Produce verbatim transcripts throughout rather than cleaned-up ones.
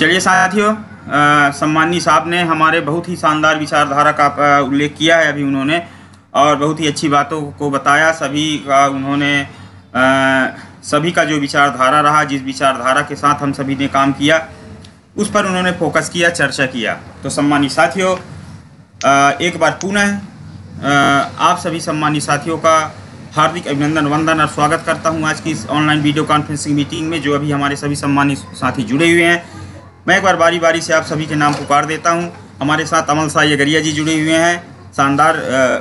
चलिए साथियों, सम्मानी साहब ने हमारे बहुत ही शानदार विचारधारा का उल्लेख किया है अभी उन्होंने, और बहुत ही अच्छी बातों को बताया। सभी का उन्होंने आ, सभी का जो विचारधारा रहा, जिस विचारधारा के साथ हम सभी ने काम किया, उस पर उन्होंने फोकस किया, चर्चा किया। तो सम्मानी साथियों, एक बार पुनः आप सभी सम्मानी साथियों का हार्दिक अभिनंदन, वंदन और स्वागत करता हूं आज की इस ऑनलाइन वीडियो कॉन्फ्रेंसिंग मीटिंग में, जो अभी हमारे सभी सम्मानी साथी जुड़े हुए हैं। मैं एक बार बारी बारी से आप सभी के नाम पुकार देता हूं। हमारे साथ अमल साई अगरिया जी जुड़े हुए हैं, शानदार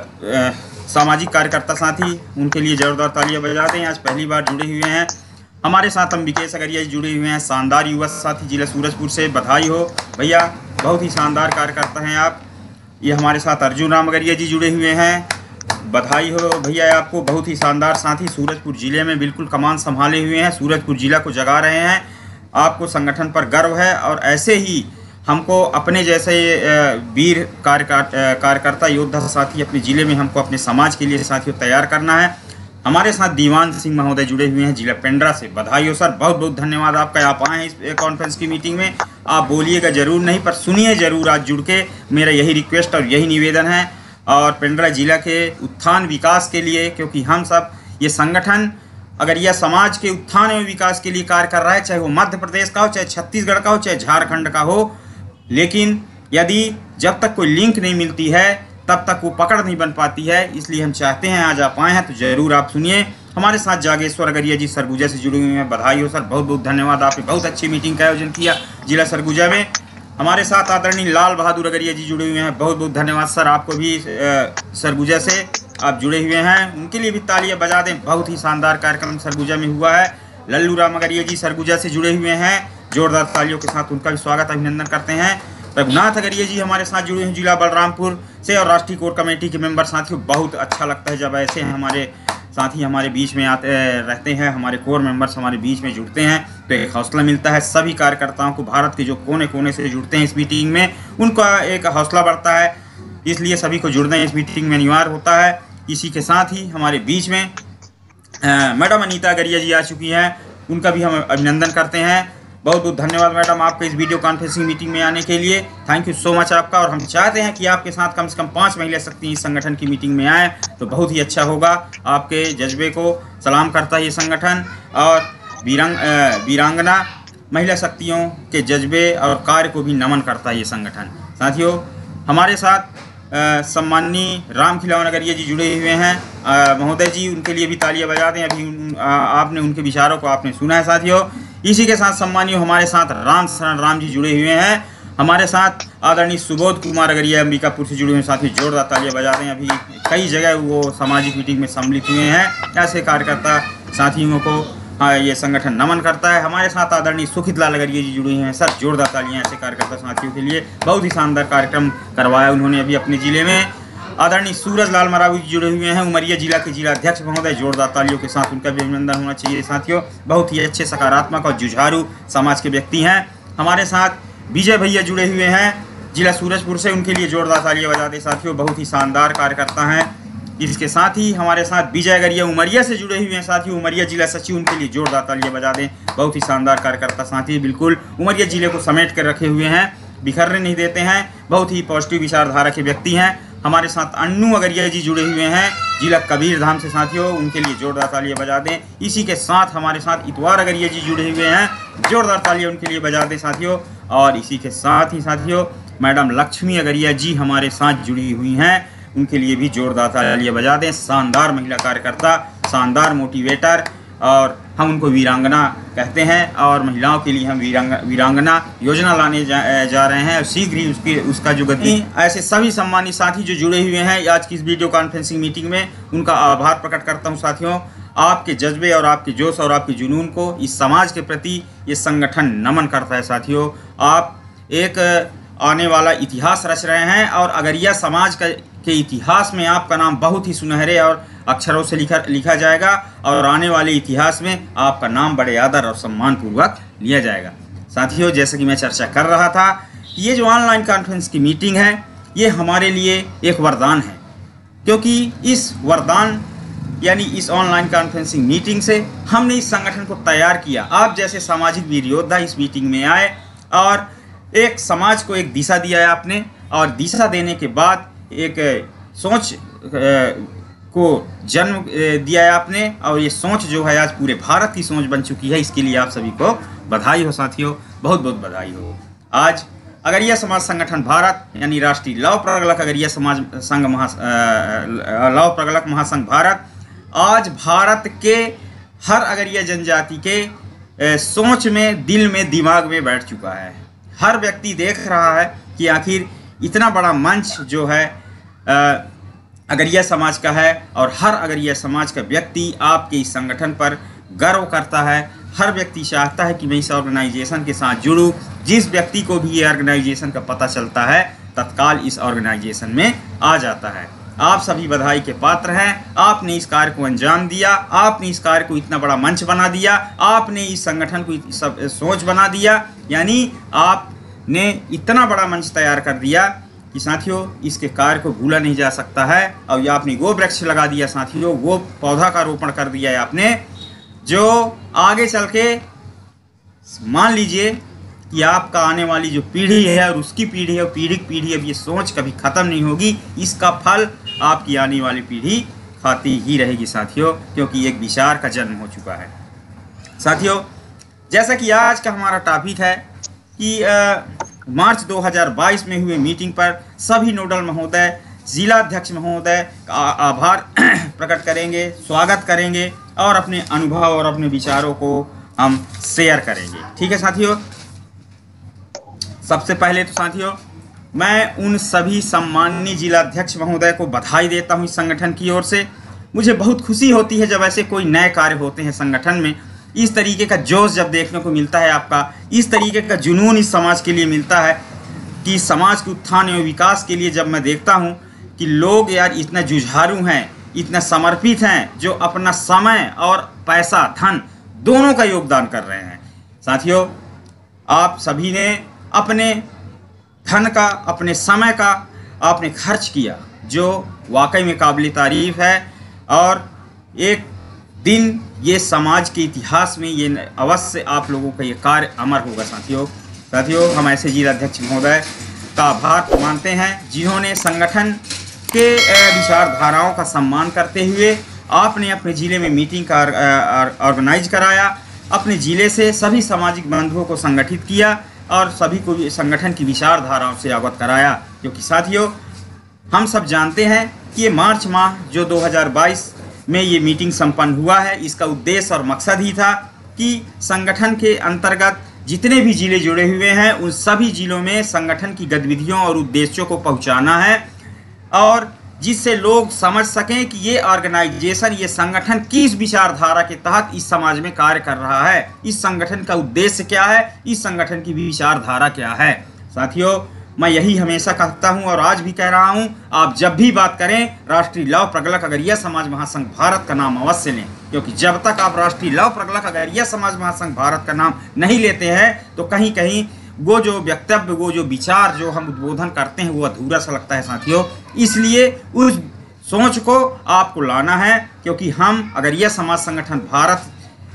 सामाजिक कार्यकर्ता साथी, उनके लिए जोरदार तालियां बजा दें। आज पहली बार जुड़े हुए हैं। हमारे साथ हम विकेश अगरिया जी जुड़े हुए हैं, शानदार युवा साथी, जिला सूरजपुर से। बधाई हो भैया, बहुत ही शानदार कार्यकर्ता हैं आप। ये हमारे साथ अर्जुन राम अगरिया जी जुड़े हुए हैं, बधाई हो भैया आपको, बहुत ही शानदार साथी, सूरजपुर जिले में बिल्कुल कमान संभाले हुए हैं, सूरजपुर जिला को जगा रहे हैं। आपको संगठन पर गर्व है, और ऐसे ही हमको अपने जैसे वीर कार्यकर्ता योद्धा साथी अपने ज़िले में, हमको अपने समाज के लिए साथियों तैयार करना है। हमारे साथ दीवान सिंह महोदय जुड़े हुए हैं जिला पेंड्रा से। बधाई हो सर, बहुत बहुत धन्यवाद आपका, आप आए हैं इस कॉन्फ्रेंस की मीटिंग में। आप बोलिएगा ज़रूर नहीं, पर सुनिए ज़रूर आज जुड़ के, मेरा यही रिक्वेस्ट और यही निवेदन है। और पेंड्रा जिला के उत्थान विकास के लिए, क्योंकि हम सब ये संगठन अगर यह समाज के उत्थान एवं विकास के लिए कार्य कर रहा है, चाहे वो मध्य प्रदेश का हो, चाहे छत्तीसगढ़ का हो, चाहे झारखंड का हो, लेकिन यदि जब तक कोई लिंक नहीं मिलती है तब तक वो पकड़ नहीं बन पाती है। इसलिए हम चाहते हैं आज आप आए हैं तो ज़रूर आप सुनिए। हमारे साथ जागेश्वर अगरिया जी सरगुजा से जुड़े हुए हैं, बधाई हो सर, बहुत बहुत धन्यवाद, आपने बहुत अच्छी मीटिंग का आयोजन किया जिला सरगुजा में। हमारे साथ आदरणीय लाल बहादुर अगरिया जी जुड़े हुए हैं, बहुत बहुत धन्यवाद सर, आपको भी सरगुजा से आप जुड़े हुए हैं, उनके लिए भी तालियां बजा दें। बहुत ही शानदार कार्यक्रम सरगुजा में हुआ है। लल्लू राम अगरिया जी सरगुजा से जुड़े हुए हैं, जोरदार तालियों के साथ उनका भी स्वागत अभिनंदन करते हैं। रघुनाथ अगरिया जी हमारे साथ जुड़े हैं जिला बलरामपुर से, और राष्ट्रीय कोर कमेटी के मेंबर साथियों। बहुत अच्छा लगता है जब ऐसे हमारे साथी हमारे बीच में आते रहते हैं, हमारे कोर मेंबर्स हमारे बीच में जुड़ते हैं, तो एक हौसला मिलता है। सभी कार्यकर्ताओं को, भारत के जो कोने कोने से जुड़ते हैं इस मीटिंग में, उनका एक हौसला बढ़ता है। इसलिए सभी को जुड़ना इस मीटिंग में अनिवार्य होता है। इसी के साथ ही हमारे बीच में मैडम अनीता अगरिया जी आ चुकी हैं, उनका भी हम अभिनंदन करते हैं। बहुत बहुत धन्यवाद मैडम आपके इस वीडियो कॉन्फ्रेंसिंग मीटिंग में आने के लिए, थैंक यू सो मच आपका। और हम चाहते हैं कि आपके साथ कम से कम पाँच महिला शक्ति इस संगठन की मीटिंग में आए तो बहुत ही अच्छा होगा। आपके जज्बे को सलाम करता है ये संगठन, और वीरांग वीरांगना महिला शक्तियों के जज्बे और कार्य को भी नमन करता है ये संगठन। साथियों, हमारे साथ सम्माननीय राम खिलौन अगरिया जी जुड़े हुए हैं, महोदय जी, उनके लिए भी तालियां बजा दें। अभी उन, आ, आपने उनके विचारों को आपने सुना है साथियों। इसी के साथ सम्मानीय हमारे साथ राम शरण राम जी जुड़े हुए हैं, हमारे साथ आदरणीय सुबोध कुमार अगरिया अंबिकापुर से जुड़े हुए साथी, जोरदार तालियां बजा दें। अभी कई जगह वो सामाजिक मीटिंग में सम्मिलित हुए हैं, ऐसे कार्यकर्ता साथियों को हाँ ये संगठन नमन करता है। हमारे साथ आदरणीय सुखित लाल अगरिया जी जुड़े हैं सर, जोरदार तालियां ऐसे कार्यकर्ता साथियों के लिए। बहुत ही शानदार कार्यक्रम करवाया उन्होंने अभी अपने जिले में। आदरणीय सूरज लाल मरावी जी जुड़े हुए हैं, उमरिया जिला के जिला अध्यक्ष महोदय, जोरदार तालियों के साथ उनका भी अभिनंदन होना चाहिए साथियों। बहुत ही अच्छे, सकारात्मक और जुझारू समाज के व्यक्ति हैं। हमारे साथ विजय भैया जुड़े हुए हैं जिला सूरजपुर से, उनके लिए जोरदार तालियां बजा दें साथियों, बहुत ही शानदार कार्यकर्ता हैं। इसके साथ ही हमारे साथ विजय अगरिया उमरिया से जुड़े हुए हैं साथियों, उमरिया जिला सचिव, उनके लिए जोरदार तालियां बजा दें। बहुत ही शानदार कार्यकर्ता साथी, बिल्कुल उमरिया जिले को समेट कर रखे हुए हैं, बिखरने नहीं देते हैं, बहुत ही पॉजिटिव विचारधारा के व्यक्ति हैं। हमारे साथ अन्नू अगरिया जी जुड़े हुए हैं जिला कबीरधाम से साथियों, उनके लिए जोरदार तालियां बजा दें। इसी के साथ हमारे साथ इतवार अगरिया जी जुड़े हुए हैं, जोरदार तालियां उनके लिए बजा दें साथियों। और इसी के साथ ही साथियों मैडम लक्ष्मी अगरिया जी हमारे साथ जुड़ी हुई हैं, उनके लिए भी जोरदार तालियां बजा दें। शानदार महिला कार्यकर्ता, शानदार मोटिवेटर, और हम उनको वीरांगना कहते हैं, और महिलाओं के लिए हम वीरांग वीरांगना योजना लाने जा, जा रहे हैं, और शीघ्र ही उसकी उसका जो गति। ऐसे सभी सम्मानित साथी जो जुड़े हुए हैं आज की इस वीडियो कॉन्फ्रेंसिंग मीटिंग में, उनका आभार प्रकट करता हूं साथियों। आपके जज्बे और आपके जोश और आपके जुनून को इस समाज के प्रति ये संगठन नमन करता है साथियों। आप एक आने वाला इतिहास रच रहे हैं, और अगरिया समाज का के इतिहास में आपका नाम बहुत ही सुनहरे और अक्षरों से लिखा लिखा जाएगा, और आने वाले इतिहास में आपका नाम बड़े आदर और सम्मान पूर्वक लिया जाएगा। साथियों, जैसे कि मैं चर्चा कर रहा था, ये जो ऑनलाइन कॉन्फ्रेंस की मीटिंग है, ये हमारे लिए एक वरदान है, क्योंकि इस वरदान यानी इस ऑनलाइन कॉन्फ्रेंसिंग मीटिंग से हमने इस संगठन को तैयार किया। आप जैसे सामाजिक वीर योद्धा इस मीटिंग में आए, और एक समाज को एक दिशा दिया है आपने, और दिशा देने के बाद एक सोच को जन्म दिया है आपने, और ये सोच जो है आज पूरे भारत की सोच बन चुकी है। इसके लिए आप सभी को बधाई हो साथियों, बहुत बहुत बधाई हो। आज अगरिया समाज संगठन भारत यानी राष्ट्रीय लौह प्रगलक अगरिया समाज संघ महा लौह प्रगलक महासंघ भारत आज भारत के हर अगरिया जनजाति के सोच में, दिल में, दिमाग में बैठ चुका है। हर व्यक्ति देख रहा है कि आखिर इतना बड़ा मंच जो है अगरिया समाज का है, और हर अगरिया समाज का व्यक्ति आपके इस संगठन पर गर्व करता है। हर व्यक्ति चाहता है कि मैं इस ऑर्गेनाइजेशन के साथ जुड़ूं। जिस व्यक्ति को भी ये ऑर्गेनाइजेशन का पता चलता है तत्काल इस ऑर्गेनाइजेशन में आ जाता है। आप सभी बधाई के पात्र हैं। आपने इस कार्य को अंजाम दिया, आपने इस कार्य को इतना बड़ा मंच बना दिया, आपने इस संगठन को सब सोच बना दिया, यानी आपने इतना बड़ा मंच तैयार कर दिया कि साथियों इसके कार्य को भूला नहीं जा सकता है। और ये आपने वो वृक्ष लगा दिया साथियों, वो पौधा का रोपण कर दिया है आपने, जो आगे चल के मान लीजिए कि आपका आने वाली जो पीढ़ी है और उसकी पीढ़ी है, पीढ़ी की पीढ़ी, अब ये सोच कभी ख़त्म नहीं होगी। इसका फल आपकी आने वाली पीढ़ी खाती ही रहेगी साथियों, क्योंकि एक विचार का जन्म हो चुका है। साथियों जैसा कि आज का हमारा टॉपिक है कि आ, मार्च दो हज़ार बाईस में हुए मीटिंग पर सभी नोडल महोदय, जिला अध्यक्ष महोदय का आभार प्रकट करेंगे, स्वागत करेंगे और अपने अनुभव और अपने विचारों को हम शेयर करेंगे। ठीक है साथियों, सबसे पहले तो साथियों मैं उन सभी सम्माननीय जिला अध्यक्ष महोदय को बधाई देता हूं इस संगठन की ओर से। मुझे बहुत खुशी होती है जब ऐसे कोई नए कार्य होते हैं संगठन में, इस तरीके का जोश जब देखने को मिलता है आपका, इस तरीके का जुनून इस समाज के लिए मिलता है कि समाज के उत्थान एवं विकास के लिए जब मैं देखता हूं कि लोग यार इतना जुझारू हैं, इतना समर्पित हैं, जो अपना समय और पैसा, धन दोनों का योगदान कर रहे हैं। साथियों आप सभी ने अपने धन का, अपने समय का आपने खर्च किया, जो वाकई में काबिल तारीफ है, और एक दिन ये समाज के इतिहास में ये अवश्य आप लोगों का ये कार्य अमर होगा। साथियों साथियों हम ऐसे जिला अध्यक्ष महोदय का आभार मानते हैं जिन्होंने संगठन के विचारधाराओं का सम्मान करते हुए आपने अपने ज़िले में मीटिंग का ऑर्गेनाइज कराया, अपने ज़िले से सभी सामाजिक बंधुओं को संगठित किया और सभी को संगठन की विचारधाराओं से अवगत कराया। क्योंकि साथियों हम सब जानते हैं कि ये मार्च माह जो दो हज़ार बाईस में ये मीटिंग संपन्न हुआ है, इसका उद्देश्य और मकसद ही था कि संगठन के अंतर्गत जितने भी ज़िले जुड़े हुए हैं उन सभी ज़िलों में संगठन की गतिविधियों और उद्देश्यों को पहुंचाना है, और जिससे लोग समझ सकें कि ये ऑर्गेनाइजेशन, ये संगठन किस विचारधारा के तहत इस समाज में कार्य कर रहा है, इस संगठन का उद्देश्य क्या है, इस संगठन की विचारधारा क्या है। साथियों मैं यही हमेशा कहता हूं और आज भी कह रहा हूं, आप जब भी बात करें राष्ट्रीय लौह प्रगलक अगरिया समाज महासंघ भारत का नाम अवश्य लें, क्योंकि जब तक आप राष्ट्रीय लौह प्रगलक अगरिया समाज महासंघ भारत का नाम नहीं लेते हैं तो कहीं कहीं वो जो वक्तव्य, वो जो विचार जो हम उद्बोधन करते हैं वो अधूरा सा लगता है साथियों। इसलिए उस सोच को आपको लाना है, क्योंकि हम अगरिया समाज संगठन भारत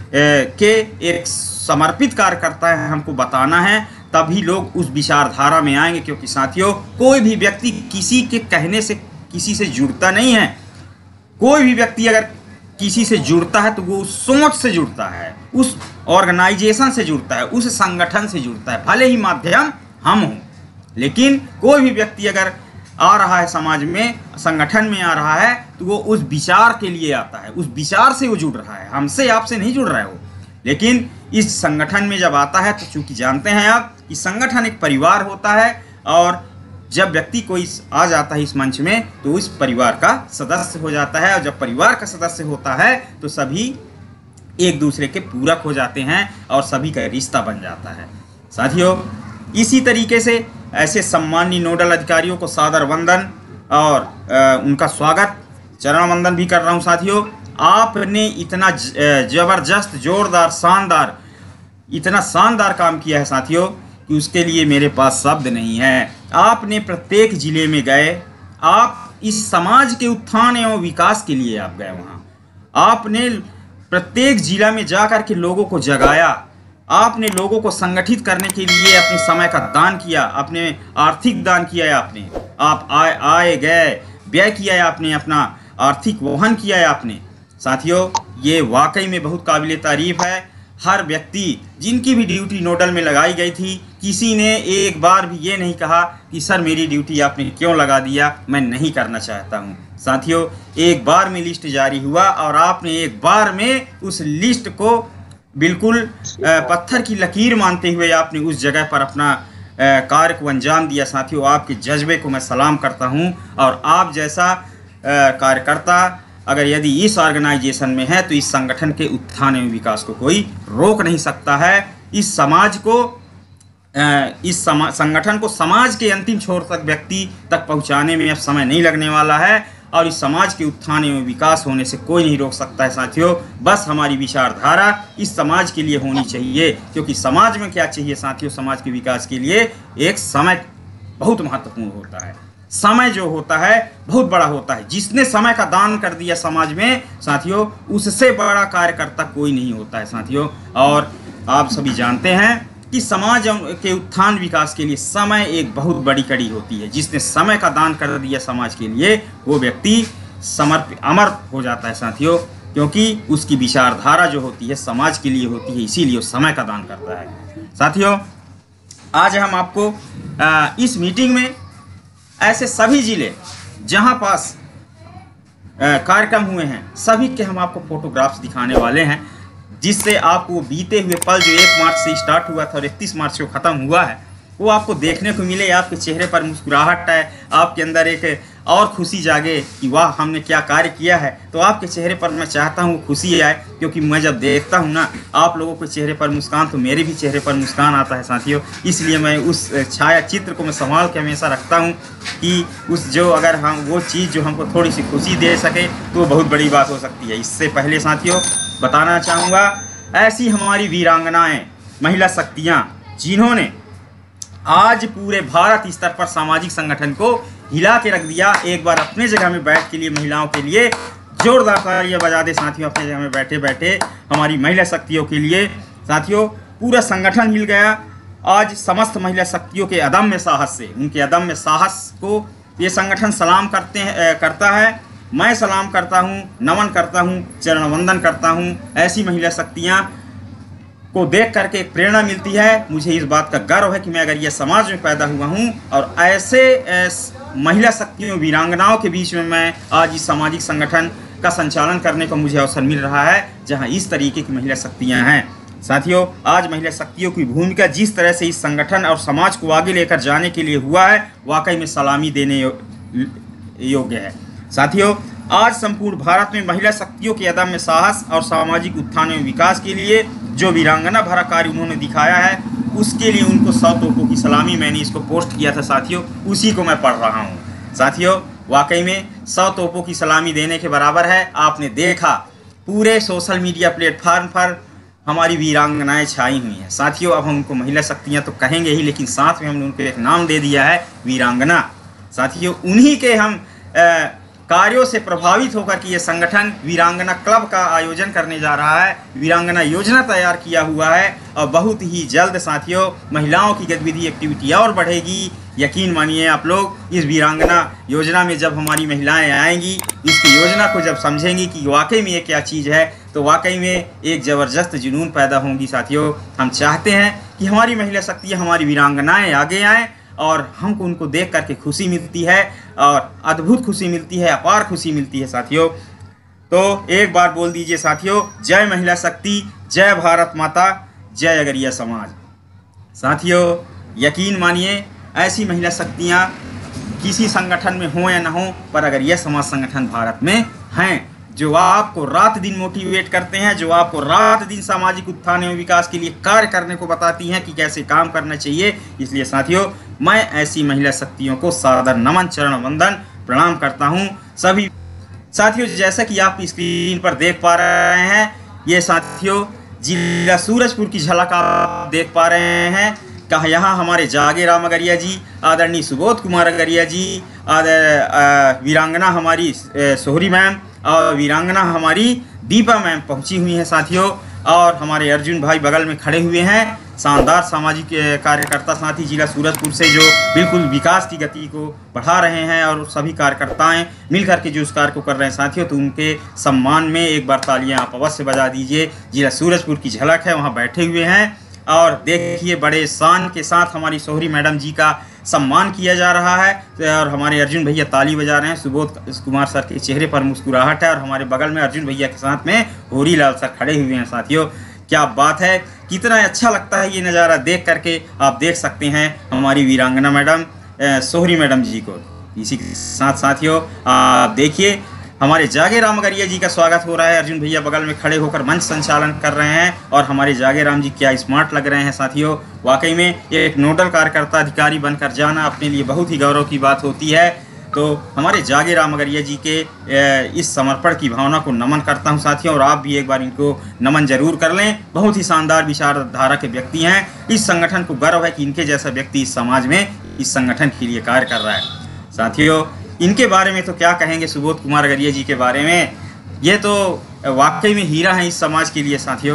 के एक समर्पित कार्यकर्ता है, हमको बताना है, तभी लोग उस विचारधारा में आएंगे। क्योंकि साथियों कोई भी व्यक्ति किसी के कहने से किसी से जुड़ता नहीं है। कोई भी व्यक्ति अगर किसी से जुड़ता है तो वो उस सोच से जुड़ता है, उस ऑर्गेनाइजेशन से जुड़ता है, उस संगठन से जुड़ता है, भले ही माध्यम हम हों। लेकिन कोई भी व्यक्ति अगर आ रहा है समाज में, संगठन में आ रहा है, तो वो उस विचार के लिए आता है, उस विचार से वो जुड़ रहा है, हमसे आपसे नहीं जुड़ रहा है वो। लेकिन इस संगठन में जब आता है तो चूंकि जानते हैं आप कि संगठन एक परिवार होता है, और जब व्यक्ति कोई आ जाता है इस मंच में तो इस परिवार का सदस्य हो जाता है, और जब परिवार का सदस्य होता है तो सभी एक दूसरे के पूरक हो जाते हैं और सभी का रिश्ता बन जाता है। साथियों इसी तरीके से ऐसे सम्मानीय नोडल अधिकारियों को सादर वंदन और आ, उनका स्वागत, चरण वंदन भी कर रहा हूं। साथियों आपने इतना ज़बरदस्त, जोरदार, शानदार, इतना शानदार काम किया है साथियों कि उसके लिए मेरे पास शब्द नहीं है। आपने प्रत्येक ज़िले में गए, आप इस समाज के उत्थान एवं विकास के लिए आप गए, वहाँ आपने प्रत्येक ज़िला में जा कर के लोगों को जगाया आपने लोगों को संगठित करने के लिए अपने समय का दान किया, अपने आर्थिक दान किया है आपने, आप आए आए गए व्यय किया है आपने, अपना आर्थिक वहन किया है आपने। साथियों, ये वाकई में बहुत काबिल तारीफ़ है। हर व्यक्ति जिनकी भी ड्यूटी नोडल में लगाई गई थी, किसी ने एक बार भी ये नहीं कहा कि सर मेरी ड्यूटी आपने क्यों लगा दिया, मैं नहीं करना चाहता हूँ। साथियों, एक बार में लिस्ट जारी हुआ और आपने एक बार में उस लिस्ट को बिल्कुल पत्थर की लकीर मानते हुए आपने उस जगह पर अपना कार्य को अंजाम दिया। साथियों, आपके जज्बे को मैं सलाम करता हूँ और आप जैसा कार्यकर्ता अगर यदि इस ऑर्गेनाइजेशन में है तो इस संगठन के उत्थान एवं विकास को कोई रोक नहीं सकता है। इस समाज को इस समा संगठन को समाज के अंतिम छोर तक व्यक्ति तक पहुंचाने में अब समय नहीं लगने वाला है और इस समाज के उत्थान एवं विकास होने से कोई नहीं रोक सकता है। साथियों, बस हमारी विचारधारा इस समाज के लिए होनी चाहिए, क्योंकि समाज में क्या चाहिए साथियों, समाज के विकास के लिए एक समय बहुत महत्वपूर्ण होता है। समय जो होता है बहुत बड़ा होता है। जिसने समय का दान कर दिया समाज में साथियों, उससे बड़ा कार्यकर्ता कोई नहीं होता है साथियों। और आप सभी जानते हैं कि समाज के उत्थान विकास के लिए समय एक बहुत बड़ी कड़ी होती है। जिसने समय का दान कर दिया समाज के लिए, वो व्यक्ति समर्पित अमर हो जाता है साथियों, क्योंकि उसकी विचारधारा जो होती है समाज के लिए होती है, इसीलिए वो समय का दान करता है। साथियों, आज हम आपको आ, इस मीटिंग में ऐसे सभी जिले जहां पास कार्यक्रम हुए हैं सभी के हम आपको फोटोग्राफ्स दिखाने वाले हैं, जिससे आपको बीते हुए पल जो एक मार्च से स्टार्ट हुआ था और इकतीस मार्च को ख़त्म हुआ है वो आपको देखने को मिले। आपके चेहरे पर मुस्कुराहट है, आपके अंदर एक और खुशी जागे कि वाह हमने क्या कार्य किया है। तो आपके चेहरे पर मैं चाहता हूँ खुशी आए, क्योंकि मैं जब देखता हूँ ना आप लोगों के चेहरे पर मुस्कान, तो मेरे भी चेहरे पर मुस्कान आता है साथियों। इसलिए मैं उस छाया चित्र को मैं संभाल के हमेशा रखता हूँ कि उस जो अगर हम वो चीज़ जो हमको थोड़ी सी खुशी दे सके तो बहुत बड़ी बात हो सकती है। इससे पहले साथियों बताना चाहूँगा, ऐसी हमारी वीरांगनाएँ, महिला शक्तियाँ जिन्होंने आज पूरे भारत स्तर पर सामाजिक संगठन को हिला के रख दिया। एक बार अपने जगह में बैठ के लिए महिलाओं के लिए जोरदार तालियां बजा दे साथियों। अपने जगह में बैठे बैठे हमारी महिला शक्तियों के लिए साथियों पूरा संगठन हिल गया। आज समस्त महिला शक्तियों के अदम्य साहस से, उनके अदम्य साहस को ये संगठन सलाम करते हैं करता है। मैं सलाम करता हूँ, नमन करता हूँ, चरण वंदन करता हूँ। ऐसी महिला शक्तियाँ को देख करके एक प्रेरणा मिलती है। मुझे इस बात का गर्व है कि मैं अगर ये समाज में पैदा हुआ हूँ और ऐसे महिला शक्तियों, वीरांगनाओं के बीच में मैं आज इस सामाजिक संगठन का संचालन करने का मुझे अवसर मिल रहा है, जहाँ इस तरीके की महिला शक्तियाँ हैं। साथियों, आज महिला शक्तियों की भूमिका जिस तरह से इस संगठन और समाज को आगे लेकर जाने के लिए हुआ है, वाकई में सलामी देने योग्य है। साथियों, आज संपूर्ण भारत में महिला शक्तियों के अदम्य साहस और सामाजिक उत्थान एवं विकास के लिए जो वीरांगना भरा कार्य उन्होंने दिखाया है, उसके लिए उनको सौ तोपों की सलामी, मैंने इसको पोस्ट किया था साथियों, उसी को मैं पढ़ रहा हूँ। साथियों, वाकई में सौ तोपों की सलामी देने के बराबर है। आपने देखा पूरे सोशल मीडिया प्लेटफार्म पर हमारी वीरांगनाएं छाई हुई हैं। साथियों, अब हम उनको महिला शक्तियाँ तो कहेंगे ही, लेकिन साथ में हमने उनको एक नाम दे दिया है, वीरांगना। साथियों, उन्हीं के हम आ, कार्यों से प्रभावित होकर कि ये संगठन वीरांगना क्लब का आयोजन करने जा रहा है, वीरांगना योजना तैयार किया हुआ है और बहुत ही जल्द साथियों महिलाओं की गतिविधि एक्टिविटी और बढ़ेगी। यकीन मानिए आप लोग, इस वीरांगना योजना में जब हमारी महिलाएं आएंगी, इसकी योजना को जब समझेंगी कि वाकई में ये क्या चीज़ है, तो वाकई में एक ज़बरदस्त जुनून पैदा होंगी। साथियों, हम चाहते हैं कि हमारी महिला शक्तियाँ, हमारी वीरांगनाएँ आगे आएँ और हमको उनको देख करके खुशी मिलती है और अद्भुत खुशी मिलती है, अपार खुशी मिलती है। साथियों, तो एक बार बोल दीजिए साथियों, जय महिला शक्ति, जय भारत माता, जय अगरिया समाज। साथियों, यकीन मानिए ऐसी महिला शक्तियाँ किसी संगठन में हो या ना हो, पर अगर यह समाज संगठन भारत में हैं जो आपको रात दिन मोटिवेट करते हैं, जो आपको रात दिन सामाजिक उत्थान एवं विकास के लिए कार्य करने को बताती हैं कि कैसे काम करना चाहिए। इसलिए साथियों, मैं ऐसी महिला शक्तियों को सादर नमन, चरण वंदन, प्रणाम करता हूं। सभी साथियों, जैसा कि आप स्क्रीन पर देख पा रहे हैं, ये साथियों जिला सूरजपुर की झलक आप देख पा रहे हैं। कहा यहाँ हमारे जागे राम अगरिया जी, आदरणीय सुबोध कुमार अगरिया जी, आदर वीरांगना हमारी सोहरी मैम और वीरांगना हमारी दीपा मैम पहुंची हुई हैं। साथियों, और हमारे अर्जुन भाई बगल में खड़े हुए हैं, शानदार सामाजिक कार्यकर्ता साथी जिला सूरजपुर से, जो बिल्कुल विकास की गति को बढ़ा रहे हैं और सभी कार्यकर्ताएं मिलकर के जो उस कार्य को कर रहे हैं साथियों, तो उनके सम्मान में एक बार तालियां आप अवश्य बजा दीजिए। जिला सूरजपुर की झलक है, वहां बैठे हुए हैं और देखिए बड़े शान के साथ हमारी सोहरी मैडम जी का सम्मान किया जा रहा है और हमारे अर्जुन भैया ताली बजा रहे हैं। सुबोध कुमार सर के चेहरे पर मुस्कुराहट है और हमारे बगल में अर्जुन भैया के साथ में होरी लाल सर खड़े हुए हैं साथियों। क्या बात है, कितना अच्छा लगता है ये नज़ारा देख करके। आप देख सकते हैं हमारी वीरांगना मैडम सोहरी मैडम जी को। इसी के साथ साथियों आप देखिए हमारे जागे राम अगरिया जी का स्वागत हो रहा है। अर्जुन भैया बगल में खड़े होकर मंच संचालन कर रहे हैं और हमारे जागे राम जी क्या स्मार्ट लग रहे हैं साथियों। वाकई में एक नोडल कार्यकर्ता अधिकारी बनकर जाना अपने लिए बहुत ही गौरव की बात होती है। तो हमारे जागे राम अगरिया जी के इस समर्पण की भावना को नमन करता हूं साथियों, और आप भी एक बार इनको नमन जरूर कर लें। बहुत ही शानदार विचारधारा के व्यक्ति हैं। इस संगठन को गर्व है कि इनके जैसा व्यक्ति इस समाज में इस संगठन के लिए कार्य कर रहा है साथियों। इनके बारे में तो क्या कहेंगे, सुबोध कुमार अगरिया जी के बारे में, ये तो वाकई में हीरा हैं इस समाज के लिए साथियों।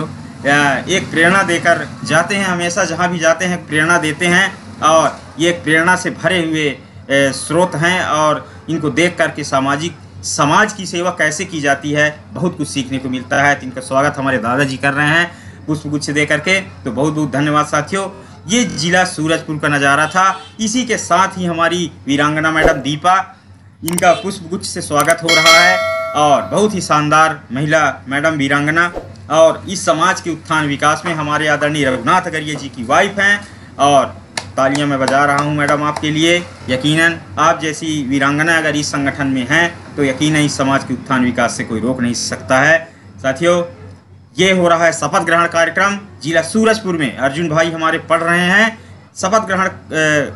एक प्रेरणा देकर जाते हैं, हमेशा जहाँ भी जाते हैं प्रेरणा देते हैं और ये प्रेरणा से भरे हुए स्रोत हैं और इनको देख करके सामाजिक समाज की सेवा कैसे की जाती है बहुत कुछ सीखने को मिलता है। तो इनका स्वागत हमारे दादाजी कर रहे हैं पुष्प गुच्छ दे करके, तो बहुत बहुत धन्यवाद साथियों। ये जिला सूरजपुर का नज़ारा था। इसी के साथ ही हमारी वीरांगना मैडम दीपा, इनका पुष्प गुच्छ से स्वागत हो रहा है और बहुत ही शानदार महिला मैडम वीरांगना, और इस समाज के उत्थान विकास में हमारे आदरणीय रघुनाथ अगरिया जी की वाइफ हैं। और तालियां मैं बजा रहा हूं मैडम आपके लिए। यकीनन आप जैसी वीरांगना अगर इस संगठन में हैं तो यकीनन इस समाज के उत्थान विकास से कोई रोक नहीं सकता है साथियों। ये हो रहा है शपथ ग्रहण कार्यक्रम जिला सूरजपुर में। अर्जुन भाई हमारे पढ़ रहे हैं शपथ ग्रहण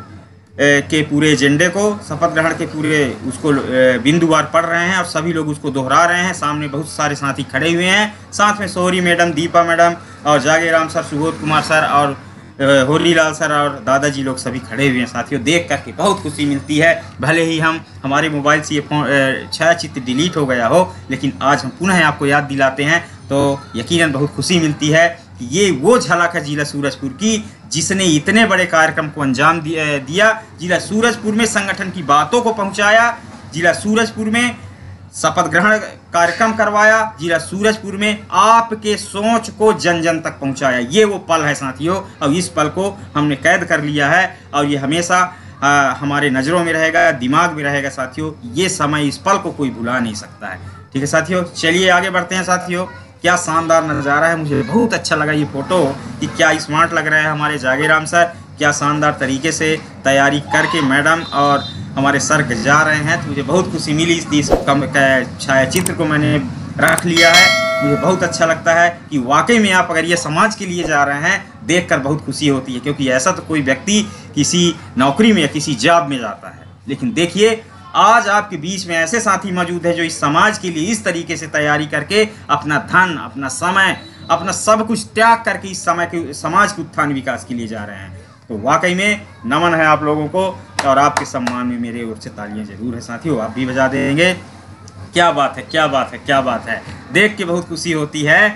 के पूरे एजेंडे को, शपथ ग्रहण के पूरे उसको बिंदुवार पढ़ रहे हैं और सभी लोग उसको दोहरा रहे हैं। सामने बहुत सारे साथी खड़े हुए हैं, साथ में सोहरी मैडम, दीपा मैडम और जागे राम सर, सुबोध कुमार सर और होरी लाल सर और दादाजी लोग सभी खड़े हुए हैं साथियों। देख करके बहुत खुशी मिलती है। भले ही हम हमारे मोबाइल से ये छायाचित्र डिलीट हो गया हो, लेकिन आज हम पुनः आपको याद दिलाते हैं तो यकीनन बहुत खुशी मिलती है कि ये वो झलक है जिला सूरजपुर की जिसने इतने बड़े कार्यक्रम को अंजाम दिया। जिला सूरजपुर में संगठन की बातों को पहुंचाया, जिला सूरजपुर में शपथ ग्रहण कार्यक्रम करवाया, जिला सूरजपुर में आपके सोच को जन जन तक पहुंचाया। ये वो पल है साथियों, और इस पल को हमने कैद कर लिया है और ये हमेशा आ, हमारे नज़रों में रहेगा, दिमाग में रहेगा साथियों। ये समय, इस पल को कोई भुला नहीं सकता है। ठीक है साथियों, चलिए आगे बढ़ते हैं साथियों। क्या शानदार नज़ारा है, मुझे बहुत अच्छा लगा ये फोटो कि क्या स्मार्ट लग रहा है हमारे जागे राम सर। क्या शानदार तरीके से तैयारी करके मैडम और हमारे सर जा रहे हैं, तो मुझे बहुत खुशी मिली। इस छायाचित्र को मैंने रख लिया है। मुझे बहुत अच्छा लगता है कि वाकई में आप अगर ये समाज के लिए जा रहे हैं, देखकर बहुत खुशी होती है, क्योंकि ऐसा तो कोई व्यक्ति किसी नौकरी में या किसी जॉब में जाता है, लेकिन देखिए आज आपके बीच में ऐसे साथी मौजूद है जो इस समाज के लिए इस तरीके से तैयारी करके अपना धन, अपना समय, अपना सब कुछ त्याग करके इस समय के समाज के उत्थान विकास के लिए जा रहे हैं। तो वाकई में नमन है आप लोगों को, और आपके सम्मान में मेरे ओर से तालियां जरूर है साथियों। आप भी बजा देंगे। क्या बात है, क्या बात है, क्या बात है, देख के बहुत खुशी होती है।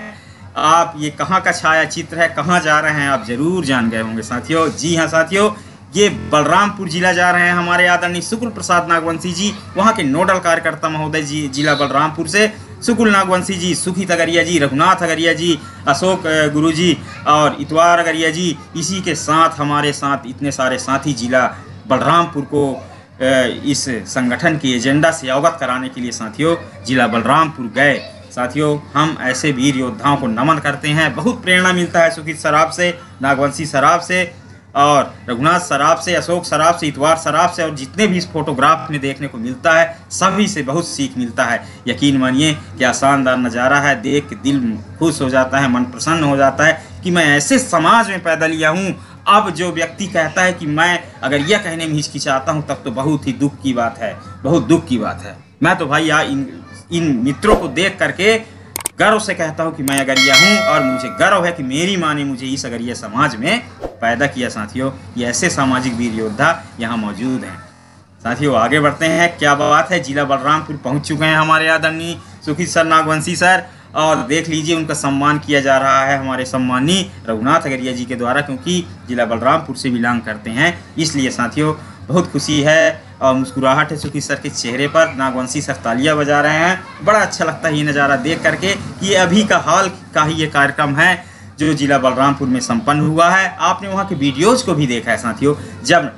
आप ये कहाँ का छाया चित्र है, कहाँ जा रहे हैं, आप जरूर जान गए होंगे साथियों। जी हाँ साथियों, ये बलरामपुर जिला जा रहे हैं हमारे आदरणीय सुकुल प्रसाद नागवंशी जी, वहाँ के नोडल कार्यकर्ता महोदय जी जिला बलरामपुर से। सुकुल नागवंशी जी, सुखित अगरिया जी, रघुनाथ अगरिया जी, अशोक गुरु जी और इतवार अगरिया जी, इसी के साथ हमारे साथ इतने सारे साथी जिला बलरामपुर को इस संगठन के एजेंडा से अवगत कराने के लिए साथियों जिला बलरामपुर गए। साथियों हम ऐसे वीर योद्धाओं को नमन करते हैं। बहुत प्रेरणा मिलता है सुखित सराफ से, नागवंशी सराफ से और रघुनाथ सराफ से, अशोक सराफ से, इतवार सराफ से, और जितने भी इस फोटोग्राफ में देखने को मिलता है सभी से बहुत सीख मिलता है। यकीन मानिए क्या शानदार नज़ारा है, देख के दिल खुश हो जाता है, मन प्रसन्न हो जाता है कि मैं ऐसे समाज में पैदा लिया हूँ। अब जो व्यक्ति कहता है कि मैं अगर यह कहने में हिचकिचाता हूँ, तब तो बहुत ही दुख की बात है, बहुत दुख की बात है। मैं तो भाई यार इन इन मित्रों को देख करके गर्व से कहता हूँ कि मैं अगरिया हूँ, और मुझे गर्व है कि मेरी माँ ने मुझे इस अगरिया समाज में पैदा किया साथियों। ये ऐसे सामाजिक वीर योद्धा यहाँ मौजूद हैं साथियों। आगे बढ़ते हैं। क्या बात है, जिला बलरामपुर पहुँच चुके हैं हमारे आदरणीय सुखित सर नागवंशी सर, और देख लीजिए उनका सम्मान किया जा रहा है हमारे सम्मानी रघुनाथ अगरिया जी के द्वारा, क्योंकि जिला बलरामपुर से बिलोंग करते हैं। इसलिए साथियों बहुत खुशी है और मुस्कुराहट है सुखी सर के चेहरे पर। नागवंशी सर तालियां बजा रहे हैं। बड़ा अच्छा लगता है ये नज़ारा देख करके कि ये अभी का हाल का ही ये कार्यक्रम है जो जिला बलरामपुर में संपन्न हुआ है। आपने वहाँ के वीडियोज़ को भी देखा है साथियों, जब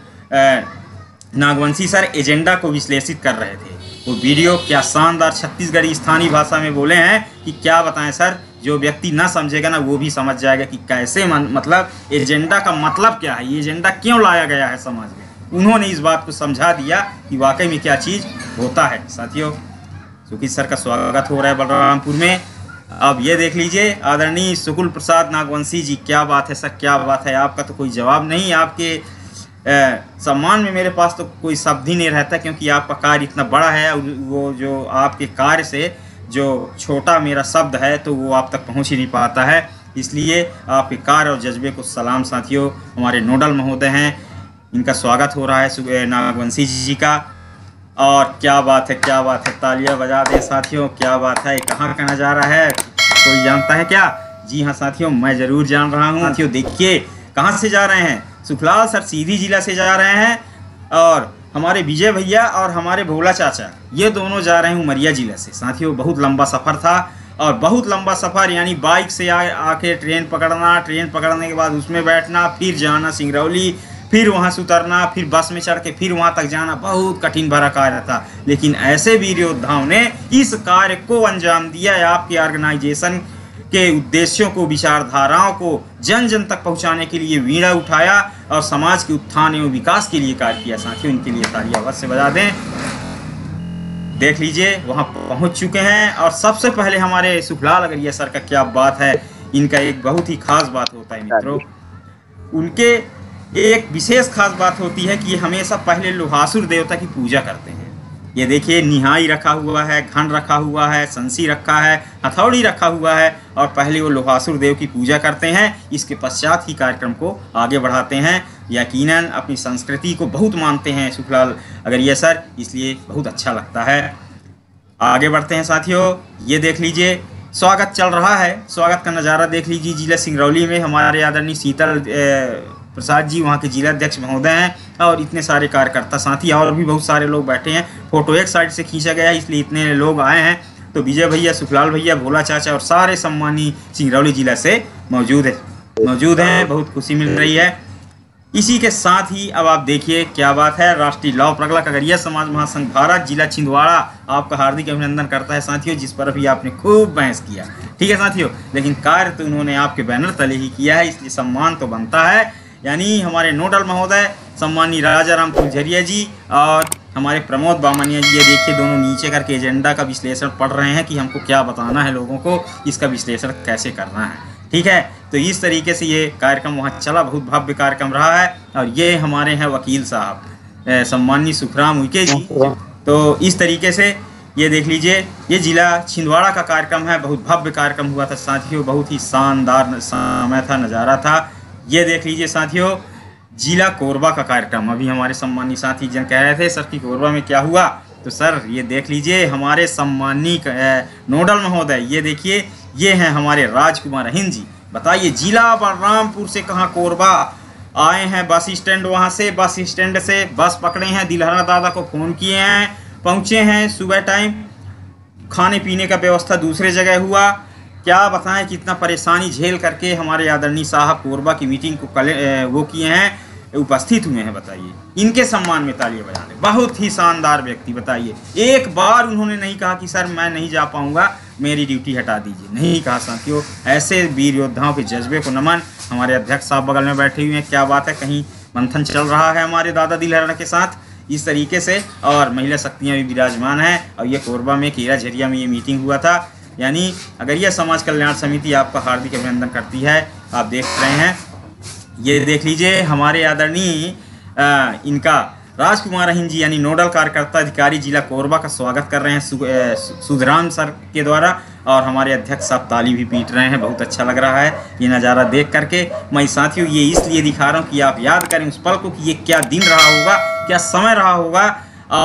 नागवंशी सर एजेंडा को विश्लेषित कर रहे थे। वो वीडियो क्या शानदार छत्तीसगढ़ी स्थानीय भाषा में बोले हैं कि क्या बताएं सर, जो व्यक्ति ना समझेगा ना वो भी समझ जाएगा कि कैसे मन, मतलब एजेंडा का मतलब क्या है, ये एजेंडा क्यों लाया गया है समाज में। उन्होंने इस बात को समझा दिया कि वाकई में क्या चीज़ होता है। साथियों सुखी सर का स्वागत हो रहा है बलरामपुर में। अब ये देख लीजिए आदरणीय सुकुल प्रसाद नागवंशी जी, क्या बात है सर, क्या बात है। आपका तो कोई जवाब नहीं, आपके ए, सम्मान में मेरे पास तो कोई शब्द ही नहीं रहता, क्योंकि आपका कार्य इतना बड़ा है। वो जो आपके कार्य से जो छोटा मेरा शब्द है तो वो आप तक पहुंच ही नहीं पाता है। इसलिए आपके कार्य और जज्बे को सलाम। साथियों हमारे नोडल महोदय हैं, इनका स्वागत हो रहा है नागवंशी जी का। और क्या बात है, क्या बात है, तालियां बजा दे साथियों, क्या बात है। कहाँ का नज़ारा है, कोई जानता है क्या? जी हाँ साथियों, मैं ज़रूर जान रहा हूँ। साथियों देखिए कहाँ से जा रहे हैं, सुखलाल सर सीधी जिला से जा रहे हैं, और हमारे विजय भैया और हमारे भोला चाचा ये दोनों जा रहे हैं उमरिया जिला से। साथियों बहुत लंबा सफ़र था, और बहुत लंबा सफ़र यानी बाइक से आ आके ट्रेन पकड़ना, ट्रेन पकड़ने के बाद उसमें बैठना, फिर जाना सिंगरौली, फिर वहाँ से उतरना, फिर बस में चढ़ के फिर वहाँ तक जाना, बहुत कठिन भरा कार्य था। लेकिन ऐसे वीर योद्धाओं ने इस कार्य को अंजाम दिया है। आपके ऑर्गेनाइजेशन के उद्देश्यों को, विचारधाराओं को जन जन तक पहुँचाने के लिए वीणा उठाया और समाज के उत्थान एवं विकास के लिए कार्य किया। साथियों इनके लिए तालियां अवश्य बजा दें। देख लीजिए वहाँ पहुँच चुके हैं। और सबसे पहले हमारे सुखलाल अगरिया सर का क्या बात है, इनका एक बहुत ही खास बात होता है मित्रों। उनके एक विशेष खास बात होती है कि हमेशा पहले लोहासुर देवता की पूजा करते हैं। ये देखिए निहाई रखा हुआ है, घन रखा हुआ है, संसी रखा है, हथौड़ी रखा हुआ है, और पहले वो लोहासुर देव की पूजा करते हैं। इसके पश्चात ही कार्यक्रम को आगे बढ़ाते हैं। यकीनन अपनी संस्कृति को बहुत मानते हैं सुखलाल अगरिया सर, इसलिए बहुत अच्छा लगता है। आगे बढ़ते हैं साथियों, ये देख लीजिए स्वागत चल रहा है। स्वागत का नज़ारा देख लीजिए जिला सिंगरौली में। हमारे आदरणीय शीतल प्रसाद जी वहाँ के जिलाध्यक्ष महोदय हैं, और इतने सारे कार्यकर्ता साथी और भी बहुत सारे लोग बैठे हैं। फोटो एक साइड से खींचा गया है इसलिए इतने लोग आए हैं। तो विजय भैया, सुखलाल भैया, भोला चाचा और सारे सम्मानी सिंगरौली जिला से मौजूद है मौजूद हैं। बहुत खुशी मिल रही है। इसी के साथ ही अब आप देखिए क्या बात है, राष्ट्रीय लौह प्रगलक अगरिया समाज महासंघ भारत जिला छिंदवाड़ा आपका हार्दिक अभिनंदन करता है साथियों, जिस पर अभी आपने खूब बहस किया। ठीक है साथियों, लेकिन कार्य तो उन्होंने आपके बैनर तले ही किया है, इसलिए सम्मान तो बनता है। यानी हमारे नोडल महोदय सम्मानी राजाराम फुलझरिया जी और हमारे प्रमोद बामनिया जी, ये देखिए दोनों नीचे करके एजेंडा का विश्लेषण पढ़ रहे हैं कि हमको क्या बताना है लोगों को, इसका विश्लेषण कैसे करना है। ठीक है, तो इस तरीके से ये कार्यक्रम वहाँ चला, बहुत भव्य कार्यक्रम रहा है। और ये हमारे हैं वकील साहब सम्मानी सुखराम उइके जी। तो इस तरीके से ये देख लीजिए ये जिला छिंदवाड़ा का कार्यक्रम है, बहुत भव्य कार्यक्रम हुआ था साथियों, बहुत ही शानदार समय था, नज़ारा था। ये देख लीजिए साथियों जिला कोरबा का कार्यक्रम। अभी हमारे सम्मानी साथी जन कह रहे थे सर कि कोरबा में क्या हुआ, तो सर ये देख लीजिए हमारे सम्मानी नोडल महोदय, ये देखिए ये हैं हमारे राजकुमार अहिन जी। बताइए जिला बलरामपुर से कहाँ कोरबा आए हैं, बस स्टैंड, वहाँ से बस स्टैंड से बस पकड़े हैं, दिलहरा दादा को फ़ोन किए हैं, पहुँचे हैं सुबह टाइम, खाने पीने का व्यवस्था दूसरे जगह हुआ। क्या बताएं कितना परेशानी झेल करके हमारे आदरणीय साहब कोरबा की मीटिंग को कल वो किए हैं, उपस्थित हुए हैं। बताइए इनके सम्मान में तालियां बजा दें। बहुत ही शानदार व्यक्ति। बताइए एक बार उन्होंने नहीं कहा कि सर मैं नहीं जा पाऊंगा, मेरी ड्यूटी हटा दीजिए, नहीं कहा साथियों। ऐसे वीर योद्धाओं के जज्बे को नमन। हमारे अध्यक्ष साहब बगल में बैठे हुए हैं, क्या बात है, कहीं मंथन चल रहा है हमारे दादा दिलहरा के साथ इस तरीके से, और महिला शक्तियाँ भी विराजमान हैं। और ये कोरबा में कीरा झरिया में ये मीटिंग हुआ था। यानी अगरिया समाज कल्याण समिति आपका हार्दिक अभिनंदन करती है। आप देख रहे हैं, ये देख लीजिए हमारे आदरणीय इनका राजकुमार अहिन जी यानी नोडल कार्यकर्ता अधिकारी जिला कोरबा का स्वागत कर रहे हैं सु, सुधराम सर के द्वारा, और हमारे अध्यक्ष साहब ताली भी पीट रहे हैं। बहुत अच्छा लग रहा है ये नज़ारा देख करके। मैं साथियों ये इसलिए दिखा रहा हूँ कि आप याद करें उस पल को कि ये क्या दिन रहा होगा, क्या समय रहा होगा, और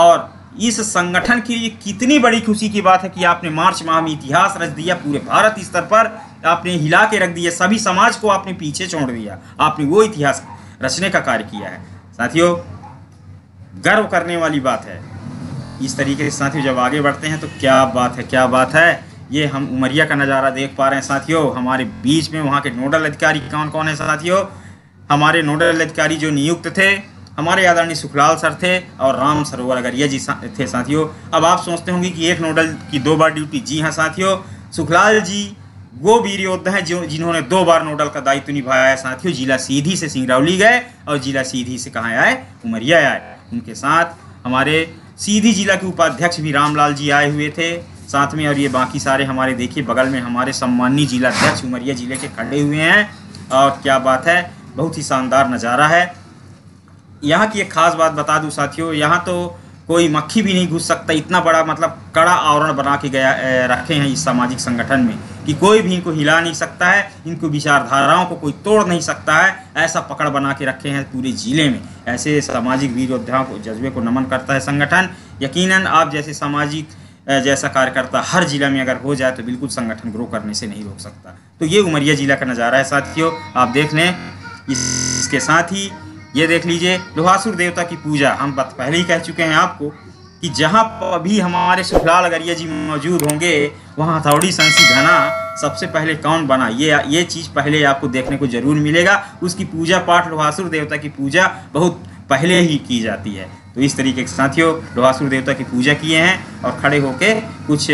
इस संगठन के लिए कितनी बड़ी खुशी की बात है कि आपने मार्च माह में इतिहास रच दिया, पूरे भारत स्तर पर आपने हिला के रख दिया, सभी समाज को आपने पीछे छोड़ दिया, आपने वो इतिहास रचने का कार्य किया है। साथियों, गर्व करने वाली बात है। इस तरीके से साथियों जब आगे बढ़ते हैं तो क्या बात है, क्या बात है। ये हम उमरिया का नज़ारा देख पा रहे हैं साथियों। हमारे बीच में वहाँ के नोडल अधिकारी कौन कौन है साथियों। हमारे नोडल अधिकारी जो नियुक्त थे हमारे आदरणीय सुखलाल सर थे और राम सरोवर अगरिया जी थे साथियों। अब आप सोचते होंगे कि एक नोडल की दो बार ड्यूटी। जी हाँ साथियों, सुखलाल जी वो वीर योद्धा हैं जो जिन्होंने दो बार नोडल का दायित्व निभाया है साथियों। जिला सीधी से सिंगरौली गए और जिला सीधी से कहाँ आए, उमरिया आए। उनके साथ हमारे सीधी जिला के उपाध्यक्ष भी रामलाल जी आए हुए थे साथ में। और ये बाकी सारे हमारे देखिए बगल में हमारे सम्मानीय जिला अध्यक्ष उमरिया जिले के खड़े हुए हैं। और क्या बात है, बहुत ही शानदार नज़ारा है। यहाँ की एक खास बात बता दूँ साथियों, यहाँ तो कोई मक्खी भी नहीं घुस सकता, इतना बड़ा मतलब कड़ा आवरण बना के गया रखे हैं इस सामाजिक संगठन में कि कोई भी इनको हिला नहीं सकता है, इनको विचारधाराओं को कोई तोड़ नहीं सकता है। ऐसा पकड़ बना के रखे हैं पूरे ज़िले में। ऐसे सामाजिक वीर योद्धाओं को जज्बे को नमन करता है संगठन। यकीनन आप जैसे सामाजिक जैसा कार्यकर्ता हर जिला में अगर हो जाए तो बिल्कुल संगठन ग्रो करने से नहीं रोक सकता। तो ये उमरिया जिला का नज़ारा है साथियों, आप देख लें। इसके साथ ही ये देख लीजिए लोहासुर देवता की पूजा। हम बात पहले ही कह चुके हैं आपको कि जहाँ भी हमारे सुखलाल अगरिया जी मौजूद होंगे वहाँ हथौड़ी संसी घना सबसे पहले कौन बना, ये ये चीज़ पहले आपको देखने को जरूर मिलेगा। उसकी पूजा पाठ लोहासुर देवता की पूजा बहुत पहले ही की जाती है। तो इस तरीके से साथियों लोहासुर देवता की पूजा किए हैं और खड़े होके कुछ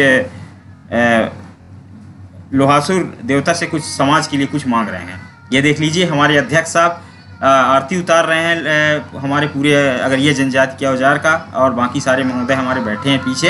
लोहासुर देवता से कुछ समाज के लिए कुछ मांग रहे हैं। ये देख लीजिए हमारे अध्यक्ष साहब आरती उतार रहे हैं हमारे पूरे अगरिया जनजाति के औजार का, और बाकी सारे महोदय हमारे बैठे हैं पीछे।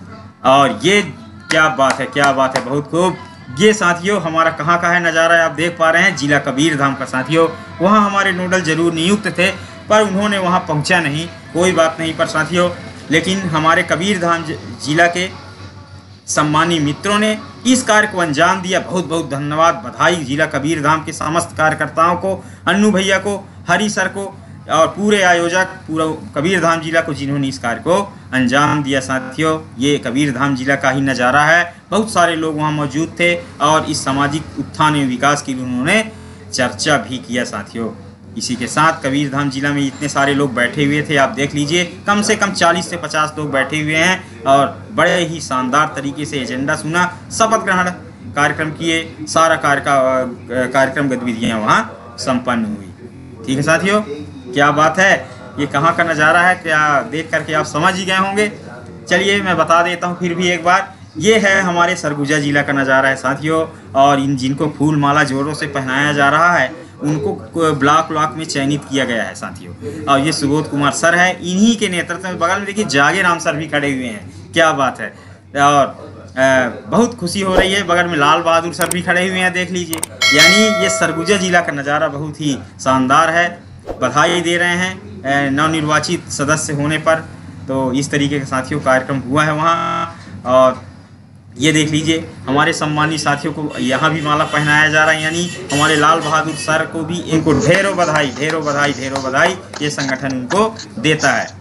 और ये क्या बात है, क्या बात है, बहुत खूब। ये साथियों हमारा कहाँ का है नज़ारा है, आप देख पा रहे हैं जिला कबीरधाम का साथियों। वहाँ हमारे नोडल जरूर नियुक्त थे पर उन्होंने वहाँ पहुँचा नहीं, कोई बात नहीं। पर साथियों लेकिन हमारे कबीरधाम जिला के सम्मानी मित्रों ने इस कार्य को अंजाम दिया। बहुत बहुत धन्यवाद, बधाई जिला कबीरधाम के समस्त कार्यकर्ताओं को, अन्नू भैया को, हरी सर को और पूरे आयोजक पूरा कबीरधाम जिला को जिन्होंने इस कार्य को अंजाम दिया। साथियों ये कबीरधाम जिला का ही नज़ारा है। बहुत सारे लोग वहाँ मौजूद थे और इस सामाजिक उत्थान एवं विकास के लिए उन्होंने चर्चा भी किया साथियों। इसी के साथ कबीरधाम जिला में इतने सारे लोग बैठे हुए थे, आप देख लीजिए कम से कम चालीस से पचास लोग बैठे हुए हैं और बड़े ही शानदार तरीके से एजेंडा सुना, शपथ ग्रहण कार्यक्रम किए, सारा कार्य का कार्यक्रम गतिविधियाँ वहाँ संपन्न हुई। ठीक है साथियों, क्या बात है, ये कहाँ का नज़ारा है, क्या देख करके आप समझ ही गए होंगे। चलिए मैं बता देता हूँ फिर भी एक बार। ये है हमारे सरगुजा जिला का नज़ारा है साथियों। और इन जिनको फूल माला जोरों से पहनाया जा रहा है उनको ब्लॉक ब्लॉक में चयनित किया गया है साथियों। और ये सुबोध कुमार सर है, इन्हीं के नेतृत्व में बगल में देखिए जागे राम सर भी खड़े हुए हैं, क्या बात है। और आ, बहुत खुशी हो रही है, बगल में लाल बहादुर सर भी खड़े हुए हैं, देख लीजिए। यानी ये सरगुजा जिला का नज़ारा बहुत ही शानदार है। बधाई दे रहे हैं नवनिर्वाचित सदस्य होने पर। तो इस तरीके का साथियों कार्यक्रम हुआ है वहाँ। और ये देख लीजिए हमारे सम्मानित साथियों को यहाँ भी माला पहनाया जा रहा है, यानी हमारे लाल बहादुर सर को भी इनको ढेरों बधाई, ढेरों बधाई, ढेरों बधाई ये संगठन उनको देता है।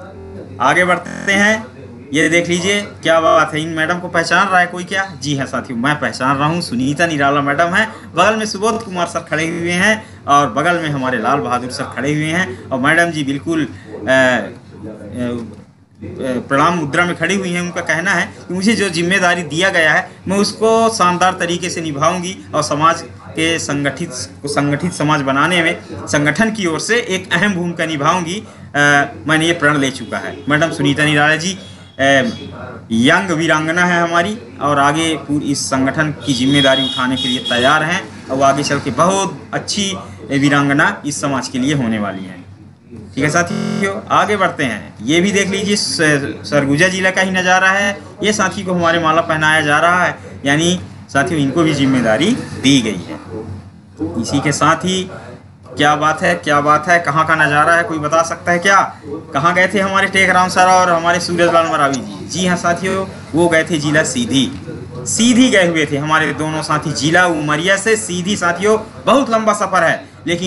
आगे बढ़ते हैं, ये देख लीजिए क्या बात है। इन मैडम को पहचान रहा है कोई क्या? जी हाँ साथियों, मैं पहचान रहा हूँ, सुनीता निराला मैडम है। बगल में सुबोध कुमार सर खड़े हुए हैं और बगल में हमारे लाल बहादुर सर खड़े हुए हैं। और मैडम जी बिल्कुल आ, आ, प्रणाम मुद्रा में खड़ी हुई हैं। उनका कहना है कि मुझे जो जिम्मेदारी दिया गया है मैं उसको शानदार तरीके से निभाऊंगी और समाज के संगठित संगठित समाज बनाने में संगठन की ओर से एक अहम भूमिका निभाऊंगी। मैंने ये प्रण ले चुका है। मैडम सुनीता निराला जी यंग वीरांगना है हमारी और आगे पूरी इस संगठन की जिम्मेदारी उठाने के लिए तैयार हैं और आगे चल के बहुत अच्छी वीरांगना इस समाज के लिए होने वाली हैं। ठीक है साथियों, आगे बढ़ते हैं। ये भी देख लीजिए सरगुजा जिला का ही नज़ारा है। ये साथी को हमारे माला पहनाया जा रहा है, यानी साथियों इनको भी जिम्मेदारी दी गई है। इसी के साथ ही क्या बात है, क्या बात है, कहाँ का नज़ारा है, कोई बता सकता है क्या? कहाँ गए थे हमारे टेकराम सर और हमारे सूरजलाल मरावी जी? जी हाँ साथियों, वो गए थे जिला सीधी। सीधी गए हुए थे हमारे दोनों साथी, जिला उमरिया से सीधी। साथियों बहुत लंबा सफ़र है लेकिन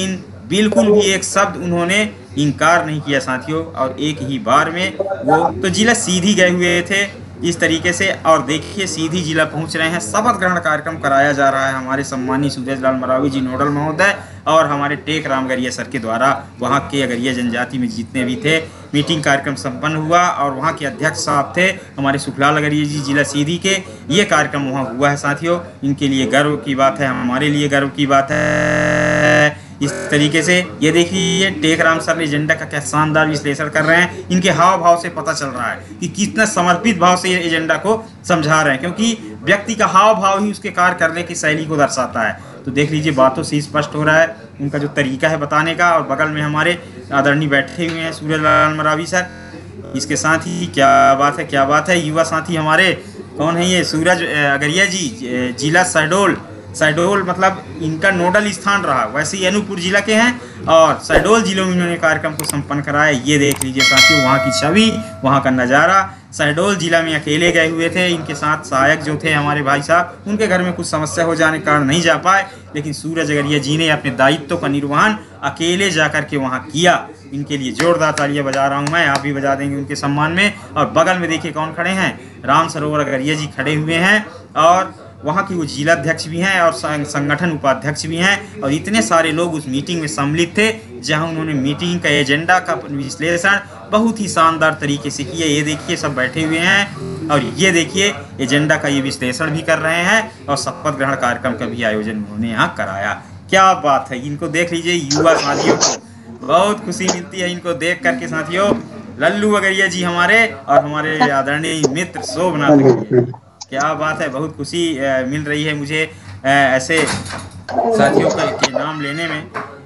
बिल्कुल भी एक शब्द उन्होंने इनकार नहीं किया साथियों, और एक ही बार में वो तो जिला सीधी गए हुए थे इस तरीके से। और देखिए सीधी जिला पहुंच रहे हैं, शपथ ग्रहण कार्यक्रम कराया जा रहा है हमारे सम्मानीय सूरज लाल मरावी जी नोडल महोदय और हमारे टेक राम अगरिया सर के द्वारा। वहाँ के अगरिया जनजाति में जितने भी थे, मीटिंग कार्यक्रम संपन्न हुआ और वहाँ के अध्यक्ष साहब थे हमारे सुखलाल अगरिया जी जिला सीधी के। ये कार्यक्रम वहाँ हुआ है साथियों, इनके लिए गर्व की बात है, हमारे लिए गर्व की बात है। इस तरीके से ये देखिए टेक राम सर ने एजेंडा का क्या शानदार विश्लेषण कर रहे हैं। इनके हाव भाव से पता चल रहा है कि कितना समर्पित भाव से ये एजेंडा को समझा रहे हैं, क्योंकि व्यक्ति का हाव भाव ही उसके कार्य करने की शैली को दर्शाता है। तो देख लीजिए बातों से स्पष्ट हो रहा है उनका जो तरीका है बताने का। और बगल में हमारे आदरणीय बैठे हुए हैं सूरज लाल मरावी सर। इसके साथ ही क्या बात है, क्या बात है, युवा साथी हमारे कौन है ये सूरज अगरिया जी, जिला शहडोल। शहडोल मतलब इनका नोडल स्थान रहा, वैसे ही अनूपपुर जिला के हैं और शहडोल जिलों में इन्होंने कार्यक्रम को संपन्न कराया। ये देख लीजिए साथियों वहाँ की छवि, वहाँ का नज़ारा। शहडोल जिला में अकेले गए हुए थे, इनके साथ सहायक जो थे हमारे भाई साहब, उनके घर में कुछ समस्या हो जाने के कारण नहीं जा पाए, लेकिन सूरज अगरिया जी ने अपने दायित्व का निर्वहन अकेले जाकर के वहाँ किया। इनके लिए जोरदार तालियां बजा रहा हूँ मैं, आप भी बजा देंगे उनके सम्मान में। और बगल में देखिए कौन खड़े हैं, राम सरोवर अगरिया जी खड़े हुए हैं और वहाँ की वो जिलाध्यक्ष भी हैं और संगठन उपाध्यक्ष भी हैं। और इतने सारे लोग उस मीटिंग में सम्मिलित थे जहाँ उन्होंने मीटिंग का एजेंडा का विश्लेषण बहुत ही शानदार तरीके से किया। ये देखिए सब बैठे हुए हैं और ये देखिए एजेंडा का ये विश्लेषण भी कर रहे हैं और शपथ ग्रहण कार्यक्रम का भी आयोजन उन्होंने यहाँ कराया। क्या बात है, इनको देख लीजिए युवा साथियों को बहुत खुशी मिलती है इनको देख करके साथियों। लल्लू अगरिया जी हमारे और हमारे आदरणीय मित्र शोभनाथ अगरिया, क्या बात है, बहुत खुशी मिल रही है मुझे ऐसे साथियों के नाम लेने में।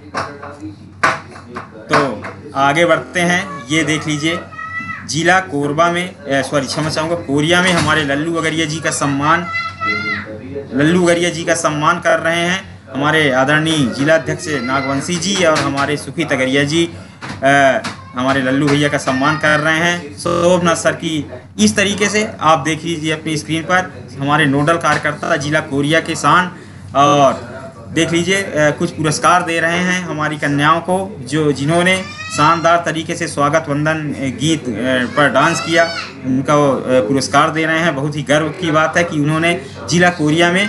तो आगे बढ़ते हैं, ये देख लीजिए जिला कोरबा में सॉरी क्षमा चाहूँगा कोरिया में हमारे लल्लू अगरिया जी का सम्मान लल्लू अगरिया जी का सम्मान कर रहे हैं हमारे आदरणीय जिलाध्यक्ष नागवंशी जी और हमारे सुखित अगरिया जी आ, हमारे लल्लू भैया का सम्मान कर रहे हैं शोभनाथ सर की। इस तरीके से आप देख लीजिए अपनी स्क्रीन पर हमारे नोडल कार्यकर्ता जिला कोरिया के शान, और देख लीजिए कुछ पुरस्कार दे रहे हैं हमारी कन्याओं को जो जिन्होंने शानदार तरीके से स्वागत वंदन गीत पर डांस किया, उनका पुरस्कार दे रहे हैं। बहुत ही गर्व की बात है कि उन्होंने जिला कोरिया में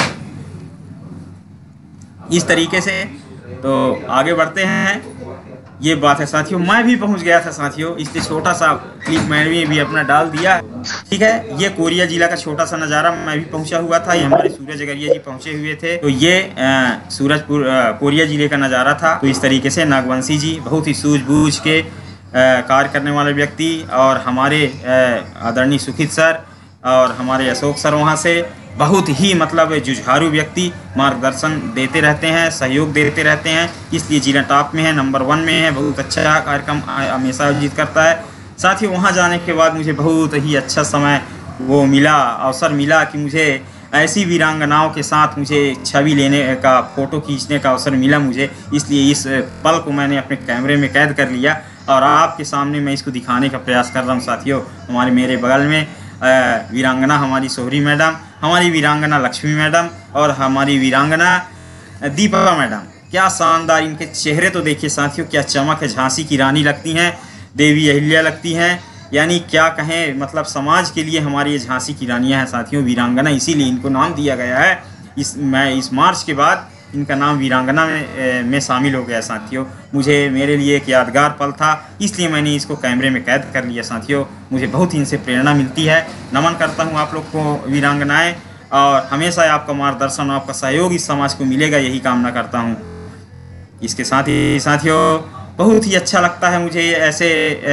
इस तरीके से। तो आगे बढ़ते हैं, ये बात है साथियों, मैं भी पहुंच गया था साथियों, इसलिए छोटा सा क्लिप मैंने भी अपना डाल दिया, ठीक है। ये कोरिया जिला का छोटा सा नज़ारा, मैं भी पहुंचा हुआ था, ये हमारे सूरज अगरिया जी पहुंचे हुए थे। तो ये सूरजपुर कोरिया जिले का नज़ारा था। तो इस तरीके से नागवंशी जी बहुत ही सूझबूझ के कार्य करने वाले व्यक्ति और हमारे आदरणीय सुखित सर और हमारे अशोक सर वहाँ से बहुत ही मतलब जुझारू व्यक्ति मार्गदर्शन देते रहते हैं, सहयोग देते रहते हैं, इसलिए जिला टॉप में है, नंबर वन में है। बहुत अच्छा कार्यक्रम हमेशा आयोजित करता है। साथ ही वहाँ जाने के बाद मुझे बहुत ही अच्छा समय वो मिला, अवसर मिला कि मुझे ऐसी वीरांगनाओं के साथ मुझे छवि लेने का, फ़ोटो खींचने का अवसर मिला मुझे, इसलिए इस पल को मैंने अपने कैमरे में कैद कर लिया और आपके सामने मैं इसको दिखाने का प्रयास कर रहा हूँ साथियों। हमारे मेरे बगल में वीरांगना हमारी सोहरी मैडम, हमारी वीरांगना लक्ष्मी मैडम और हमारी वीरांगना दीपा मैडम, क्या शानदार इनके चेहरे तो देखिए साथियों, क्या चमक है। झांसी की रानी लगती हैं, देवी अहिल्या लगती हैं, यानी क्या कहें, मतलब समाज के लिए हमारी ये झांसी की रानियाँ हैं साथियों, वीरांगना, इसीलिए इनको नाम दिया गया है। इस मैं इस मार्च के बाद इनका नाम वीरांगना में में शामिल हो गया साथियों। मुझे मेरे लिए एक यादगार पल था, इसलिए मैंने इसको कैमरे में कैद कर लिया साथियों। मुझे बहुत ही इनसे प्रेरणा मिलती है। नमन करता हूँ आप लोग को वीरांगनाएं, और हमेशा आपका मार्गदर्शन, आपका सहयोग इस समाज को मिलेगा, यही कामना करता हूँ। इसके साथ ही साथियों बहुत ही अच्छा लगता है मुझे ऐसे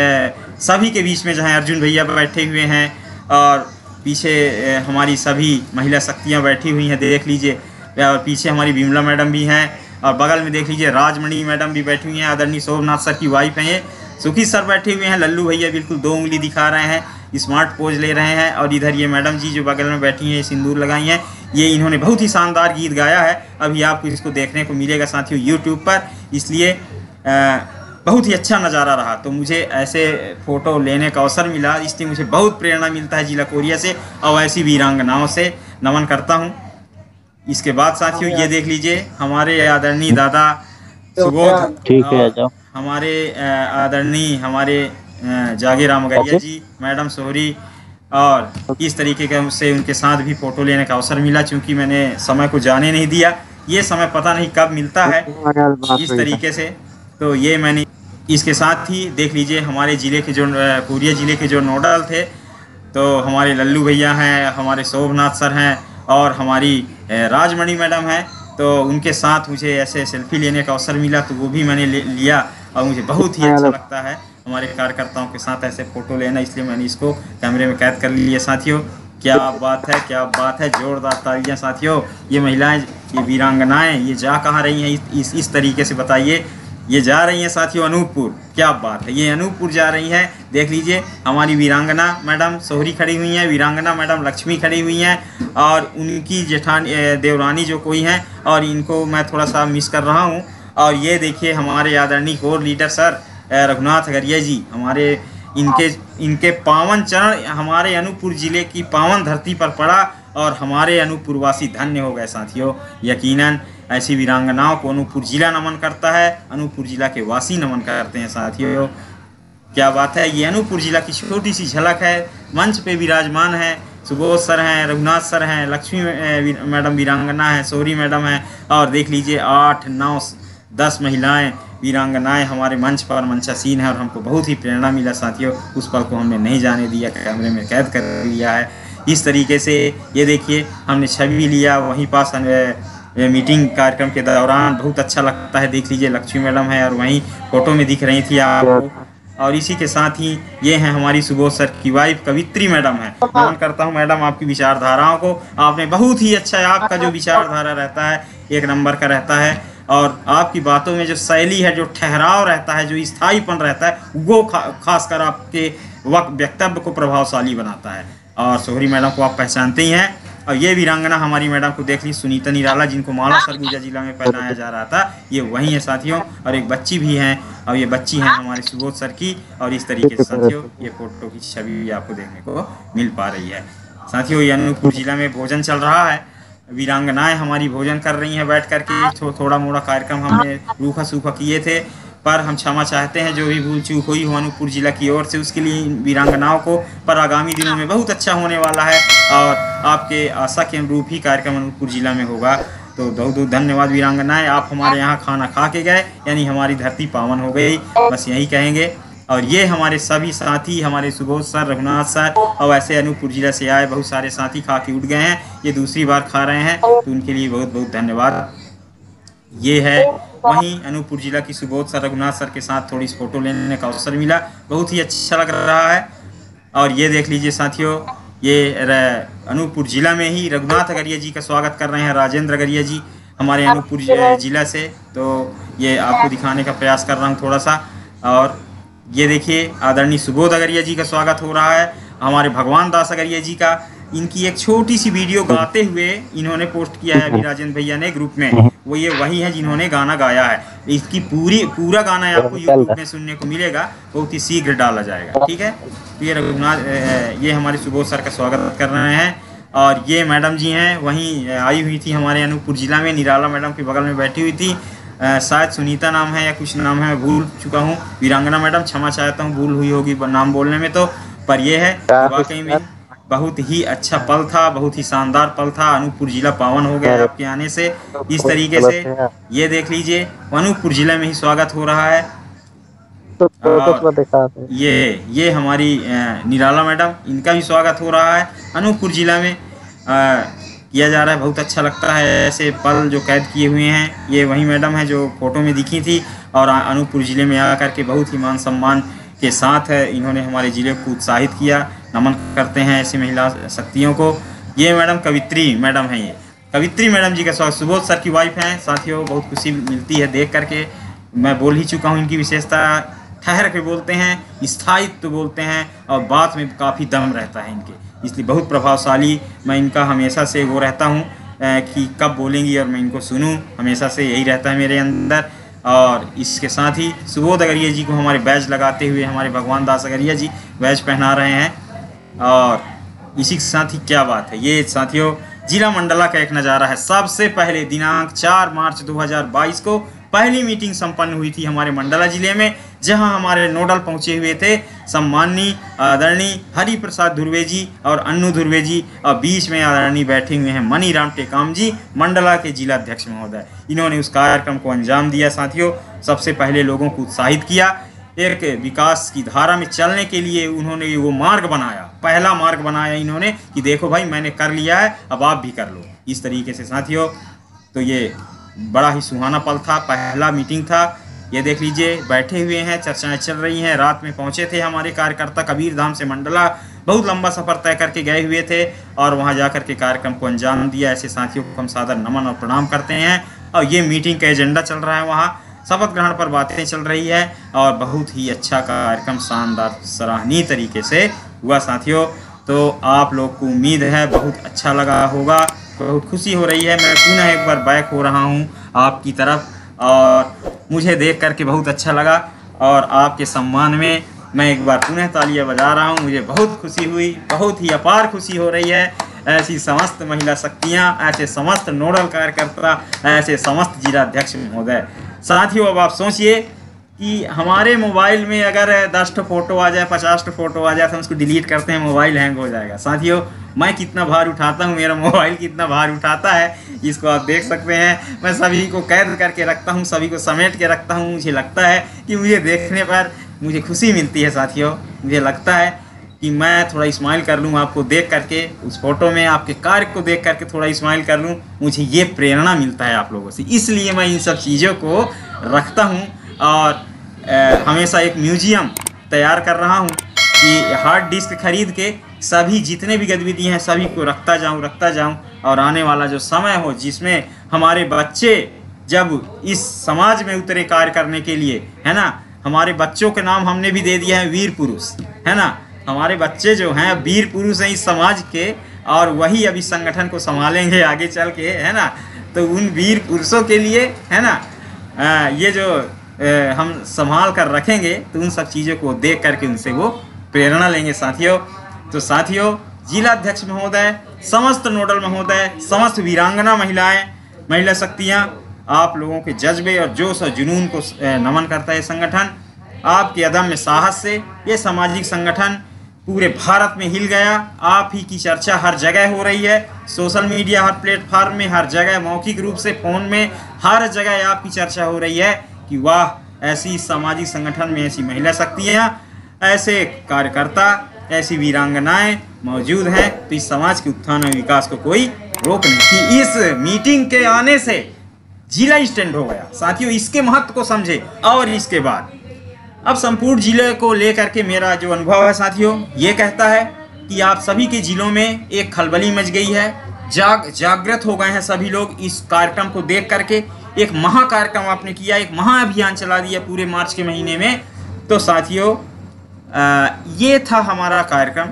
सभी के बीच में, जहाँ अर्जुन भैया बैठे हुए हैं और पीछे हमारी सभी महिला शक्तियाँ बैठी हुई हैं, देख लीजिए, और पीछे हमारी विमला मैडम भी हैं और बगल में देख लीजिए राजमणि मैडम भी बैठी हुई हैं, आदरणीय शोभनाथ सर की वाइफ हैं ये, सुखी सर बैठे हुए हैं, लल्लू भैया बिल्कुल दो उंगली दिखा रहे हैं, स्मार्ट पोज ले रहे हैं, और इधर ये मैडम जी जो बगल में बैठी हैं, सिंदूर लगाई हैं, ये इन्होंने बहुत ही शानदार गीत गाया है। अभी आपको इसको देखने को मिलेगा साथियों यूट्यूब पर, इसलिए आ, बहुत ही अच्छा नज़ारा रहा। तो मुझे ऐसे फ़ोटो लेने का अवसर मिला, इसलिए मुझे बहुत प्रेरणा मिलता है जिला कोरिया से और ऐसी वीरांगनाओं से नमन करता हूँ। इसके बाद साथियों ये देख लीजिए हमारे आदरणीय दादा सुबोध ठीक है, आ और जाओ। हमारे अ, आदरणीय हमारे अ, जागे राम अगरिया जी, मैडम सोहरी, और इस तरीके के से उनके साथ भी फ़ोटो लेने का अवसर मिला, चूँकि मैंने समय को जाने नहीं दिया। ये समय पता नहीं कब मिलता है बात इस हुई था। तरीके से, तो ये मैंने इसके साथ ही देख लीजिए हमारे ज़िले के जो अ, पूर्णिया ज़िले के जो नोडल थे, तो हमारे लल्लू भैया हैं, हमारे शोभनाथ सर हैं, और हमारी अ, राजमणि मैडम हैं। तो उनके साथ मुझे ऐसे सेल्फी लेने का अवसर मिला, तो वो भी मैंने ले लिया, और मुझे बहुत ही अच्छा लगता है हमारे कार्यकर्ताओं के साथ ऐसे फ़ोटो लेना, इसलिए मैंने इसको कैमरे में कैद कर लिया साथियों। क्या बात है, क्या बात है, जोरदार तालियां साथियों। ये महिलाएं, ये वीरांगनाएं, ये जा कहाँ रही हैं, इस इस, इस तरीके से बताइए। ये जा रही हैं साथियों अनूपपुर। क्या बात है, ये अनूपपुर जा रही हैं। देख लीजिए हमारी वीरांगना मैडम सोहरी खड़ी हुई हैं, वीरांगना मैडम लक्ष्मी खड़ी हुई हैं, और उनकी जेठानी देवरानी जो कोई हैं, और इनको मैं थोड़ा सा मिस कर रहा हूँ। और ये देखिए हमारे आदरणीय core leader sir Raghunath Agariya ji, हमारे इनके इनके पावन चरण हमारे अनूपपुर ज़िले की पावन धरती पर पड़ा, और हमारे अनूपपुर वासी धन्य हो गए साथियों। यकीनन ऐसी वीरांगनाओं को अनूपपुर ज़िला नमन करता है, अनूपपुर ज़िला के वासी नमन करते हैं साथियों। क्या बात है, ये अनूपपुर ज़िला की छोटी सी झलक है। मंच पे विराजमान है, सुबोध सर हैं, रघुनाथ सर हैं, लक्ष्मी मैडम वीरांगना है, सोहरी मैडम है, और देख लीजिए आठ नौ दस महिलाएं वीरांगनाएं हमारे मंच पर मंचासीन है, और हमको बहुत ही प्रेरणा मिला साथियों। उस पल को हमने नहीं जाने दिया, कैमरे में कैद कर लिया है। इस तरीके से ये देखिए हमने छवि लिया वहीं पास मीटिंग कार्यक्रम के दौरान, बहुत अच्छा लगता है। देख लीजिए लक्ष्मी मैडम है, और वहीं फोटो में दिख रही थी आपको। और इसी के साथ ही ये हैं हमारी सुबोध सर की वाइफ कवित्री मैडम है। नमन करता हूँ मैडम आपकी विचारधाराओं को। आपने बहुत ही अच्छा, आपका जो विचारधारा रहता है एक नंबर का रहता है, और आपकी बातों में जो शैली है, जो ठहराव रहता है, जो स्थायीपन रहता है, वो खा, खासकर आपके वक्त वक्तव्य को प्रभावशाली बनाता है। और सोहरी मैडम को आप पहचानते ही हैं। और ये वीरांगना हमारी मैडम को देख ली, सुनीता निराला, जिनको माला सरगुजा जिला में पहनाया जा रहा था, ये वही है साथियों। और एक बच्ची भी हैं, और ये बच्ची हैं हमारे सुबोध सर की। और इस तरीके से साथियों ये फोटो की छवि आपको देखने को मिल पा रही है साथियों। ये अनूपपुर जिला में भोजन चल रहा है, वीरांगनाएं हमारी भोजन कर रही हैं बैठ करके। थो, थोड़ा मोड़ा कार्यक्रम हमने रूखा सूखा किए थे, पर हम क्षमा चाहते हैं जो भी भूल चूक हुई हो अनूपपुर जिला की ओर से, उसके लिए वीरांगनाओं को। पर आगामी दिनों में बहुत अच्छा होने वाला है, और आपके आशा के अनुरूप ही कार्यक्रम अनूपपुर जिला में होगा। तो बहुत बहुत धन्यवाद वीरांगनाएं, आप हमारे यहाँ खाना खा के गए, यानी हमारी धरती पावन हो गई, बस यही कहेंगे। और ये हमारे सभी साथी, हमारे सुबोध सर, रघुनाथ सर, और ऐसे अनूपपुर जिला से आए बहुत सारे साथी खा के उठ गए हैं, ये दूसरी बार खा रहे हैं, तो उनके लिए बहुत बहुत धन्यवाद। ये है वहीं अनूपपुर जिला की सुबोध सर, रघुनाथ सर के साथ थोड़ी सी फोटो लेने का अवसर मिला, बहुत ही अच्छा लग रहा है। और ये देख लीजिए साथियों, ये अनूपपुर जिला में ही रघुनाथ अगरिया जी का स्वागत कर रहे हैं राजेंद्र अगरिया जी हमारे अनूपपुर जिला से। तो ये आपको दिखाने का प्रयास कर रहा हूँ थोड़ा सा। और ये देखिए आदरणीय सुबोध अगरिया जी का स्वागत हो रहा है, हमारे भगवान दास अगरिया जी का। इनकी एक छोटी सी वीडियो गाते हुए इन्होंने पोस्ट किया है अभी राजेंद्र भैया ने ग्रुप में, वो ये वही है जिन्होंने गाना गाया है। इसकी पूरी पूरा गाना आपको यूट्यूब में सुनने को मिलेगा, बहुत ही शीघ्र डाला जाएगा, ठीक है। तो ये रघुनाथ, ये हमारे सुबोध सर का स्वागत कर रहे हैं। और ये मैडम जी हैं, वहीं आई हुई थी हमारे अनूपपुर जिला में, निराला मैडम के बगल में बैठी हुई थी, शायद सुनीता नाम है या कुछ नाम है, मैं भूल चुका हूँ। वीरांगना मैडम क्षमा चाहता हूँ, भूल हुई होगी नाम बोलने में, तो पर ये है वाकई में बहुत ही अच्छा पल था, बहुत ही शानदार पल था। अनूपपुर जिला पावन हो गया आपके आने से। इस तरीके से ये देख लीजिए अनूपपुर जिला में ही स्वागत हो रहा है। और ये ये हमारी निराला मैडम, इनका भी स्वागत हो रहा है अनूपपुर जिला में आ, किया जा रहा है। बहुत अच्छा लगता है ऐसे पल जो कैद किए हुए हैं। ये वही मैडम है जो फोटो में दिखी थी, और अनूपपुर जिले में आकर के बहुत ही मान सम्मान के साथ इन्होंने हमारे ज़िले को उत्साहित किया। नमन करते हैं ऐसी महिला शक्तियों को। ये मैडम कवित्री मैडम हैं, ये कवित्री मैडम जी का स्वागत। सुबोध सर की वाइफ हैं साथियों, बहुत खुशी मिलती है देख करके। मैं बोल ही चुका हूँ इनकी विशेषता, ठहर के बोलते हैं, स्थायित्व बोलते हैं, और बात में काफ़ी दम रहता है इनके, इसलिए बहुत प्रभावशाली। मैं इनका हमेशा से वो रहता हूँ कि कब बोलेंगी और मैं इनको सुनूँ, हमेशा से यही रहता है मेरे अंदर। और इसके साथ ही सुबोध अगरिया जी को हमारे बैज लगाते हुए हमारे भगवान दास अगरिया जी बैज पहना रहे हैं। और इसी के साथ ही क्या बात है, ये साथियों जिला मंडला का एक नज़ारा है। सबसे पहले दिनांक चार मार्च दो हज़ार बाईस को पहली मीटिंग संपन्न हुई थी हमारे मंडला जिले में, जहां हमारे नोडल पहुंचे हुए थे सम्माननीय आदरणीय हरि प्रसाद धुर्वे जी और अन्नू धुर्वे जी, और बीच में आदरणीय बैठे हुए हैं मनीराम टेकाम जी, मंडला के जिला अध्यक्ष महोदय। इन्होंने उस कार्यक्रम को अंजाम दिया। साथियों, सबसे पहले लोगों को उत्साहित किया, एक विकास की धारा में चलने के लिए उन्होंने वो मार्ग बनाया, पहला मार्ग बनाया इन्होंने कि देखो भाई मैंने कर लिया है, अब आप भी कर लो। इस तरीके से साथियों, तो ये बड़ा ही सुहाना पल था, पहला मीटिंग था। ये देख लीजिए बैठे हुए हैं, चर्चाएं चल रही हैं। रात में पहुंचे थे हमारे कार्यकर्ता कबीर धाम से मंडला, बहुत लंबा सफ़र तय करके गए हुए थे और वहां जाकर के कार्यक्रम को अंजाम दिया। ऐसे साथियों को हम सादर नमन और प्रणाम करते हैं। और ये मीटिंग का एजेंडा चल रहा है, वहाँ शपथ ग्रहण पर बातें चल रही है और बहुत ही अच्छा कार्यक्रम शानदार सराहनीय तरीके से हुआ। साथियों, तो आप लोग को उम्मीद है बहुत अच्छा लगा होगा, बहुत खुशी हो रही है। मैं पुनः एक बार बैक हो रहा हूँ आपकी तरफ और मुझे देख करके बहुत अच्छा लगा और आपके सम्मान में मैं एक बार पुनः तालियां बजा रहा हूँ। मुझे बहुत खुशी हुई, बहुत ही अपार खुशी हो रही है। ऐसी समस्त महिला शक्तियाँ, ऐसे समस्त नोडल कार्यकर्ता, ऐसे समस्त जिला अध्यक्ष महोदय। साथियों, अब आप सोचिए कि हमारे मोबाइल में अगर दस ठो फोटो आ जाए, पचास ठो फोटो आ जाए तो हम उसको डिलीट करते हैं, मोबाइल हैंग हो जाएगा। साथियों, मैं कितना भार उठाता हूँ, मेरा मोबाइल कितना भार उठाता है, इसको आप देख सकते हैं। मैं सभी को कैद करके रखता हूँ, सभी को समेट के रखता हूँ। मुझे लगता है कि मुझे देखने पर मुझे खुशी मिलती है। साथियों, मुझे लगता है कि मैं थोड़ा स्माइल कर लूँ आपको देख करके, उस फोटो में आपके कार्य को देख करके थोड़ा स्माइल कर लूँ, मुझे ये प्रेरणा मिलता है आप लोगों से। इसलिए मैं इन सब चीज़ों को रखता हूँ और आ, हमेशा एक म्यूजियम तैयार कर रहा हूँ कि हार्ड डिस्क खरीद के सभी जितने भी गतिविधि हैं सभी को रखता जाऊँ रखता जाऊँ और आने वाला जो समय हो जिसमें हमारे बच्चे जब इस समाज में उतरे कार्य करने के लिए, है ना, हमारे बच्चों के नाम हमने भी दे दिया है वीर पुरुष, है ना। हमारे बच्चे जो हैं वीर पुरुष हैं इस समाज के और वही अब इस संगठन को संभालेंगे आगे चल के, है ना। तो उन वीर पुरुषों के लिए, है ना, आ, ये जो आ, हम संभाल कर रखेंगे तो उन सब चीज़ों को देख करके उनसे वो प्रेरणा लेंगे। साथियों, तो साथियों, जिला अध्यक्ष महोदय, समस्त नोडल महोदय, समस्त वीरांगना महिलाएं, महिला शक्तियाँ, आप लोगों के जज्बे और जोश और जुनून को नमन करता है संगठन। आपके अदम्य साहस से ये सामाजिक संगठन पूरे भारत में हिल गया। आप ही की चर्चा हर जगह हो रही है, सोशल मीडिया, हर प्लेटफार्म में, हर जगह मौखिक रूप से, फ़ोन में, हर जगह आपकी चर्चा हो रही है कि वाह, ऐसी सामाजिक संगठन में ऐसी महिला शक्तियाँ, ऐसे कार्यकर्ता, ऐसी वीरांगनाएं मौजूद हैं, तो इस समाज के उत्थान और विकास को कोई रोक नहीं। कि इस मीटिंग के आने से जिला स्टैंड हो गया। साथियों, इसके महत्व को समझे। और इसके बाद अब संपूर्ण जिले को लेकर के मेरा जो अनुभव है साथियों, ये कहता है कि आप सभी के जिलों में एक खलबली मच गई है, जाग जागृत हो गए हैं सभी लोग इस कार्यक्रम को देख करके। एक महा कार्यक्रम आपने किया, एक महा अभियान चला दिया पूरे मार्च के महीने में। तो साथियों, आ, ये था हमारा कार्यक्रम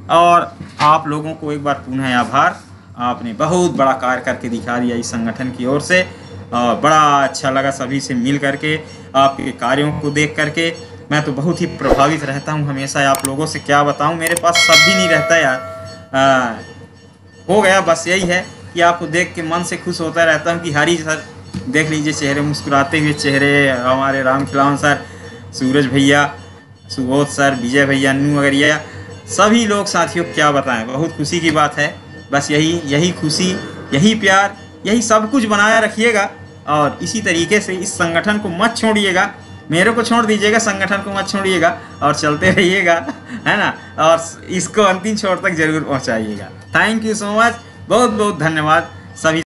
और आप लोगों को एक बार पुनः आभार। आपने बहुत बड़ा कार्य करके दिखा दिया इस संगठन की ओर से और बड़ा अच्छा लगा सभी से मिल करके, आपके कार्यों को देख करके। मैं तो बहुत ही प्रभावित रहता हूँ हमेशा, आप लोगों से क्या बताऊँ, मेरे पास शब्द ही नहीं रहता यार। आ, हो गया, बस यही है कि आपको देख के मन से खुश होता रहता हूँ कि हरी सर, देख लीजिए चेहरे, मुस्कुराते हुए चेहरे, हमारे राम खिलावन सर, सूरज भैया, सुबोध सर, विजय भैया, अन्नू वगैरह, सभी लोग। साथियों, क्या बताएं, बहुत खुशी की बात है। बस यही यही खुशी, यही प्यार, यही सब कुछ बनाया रखिएगा और इसी तरीके से इस संगठन को मत छोड़िएगा। मेरे को छोड़ दीजिएगा, संगठन को मत छोड़िएगा और चलते रहिएगा, है ना, और इसको अंतिम छोर तक जरूर पहुंचाइएगा। थैंक यू सो मच, बहुत बहुत धन्यवाद सभी।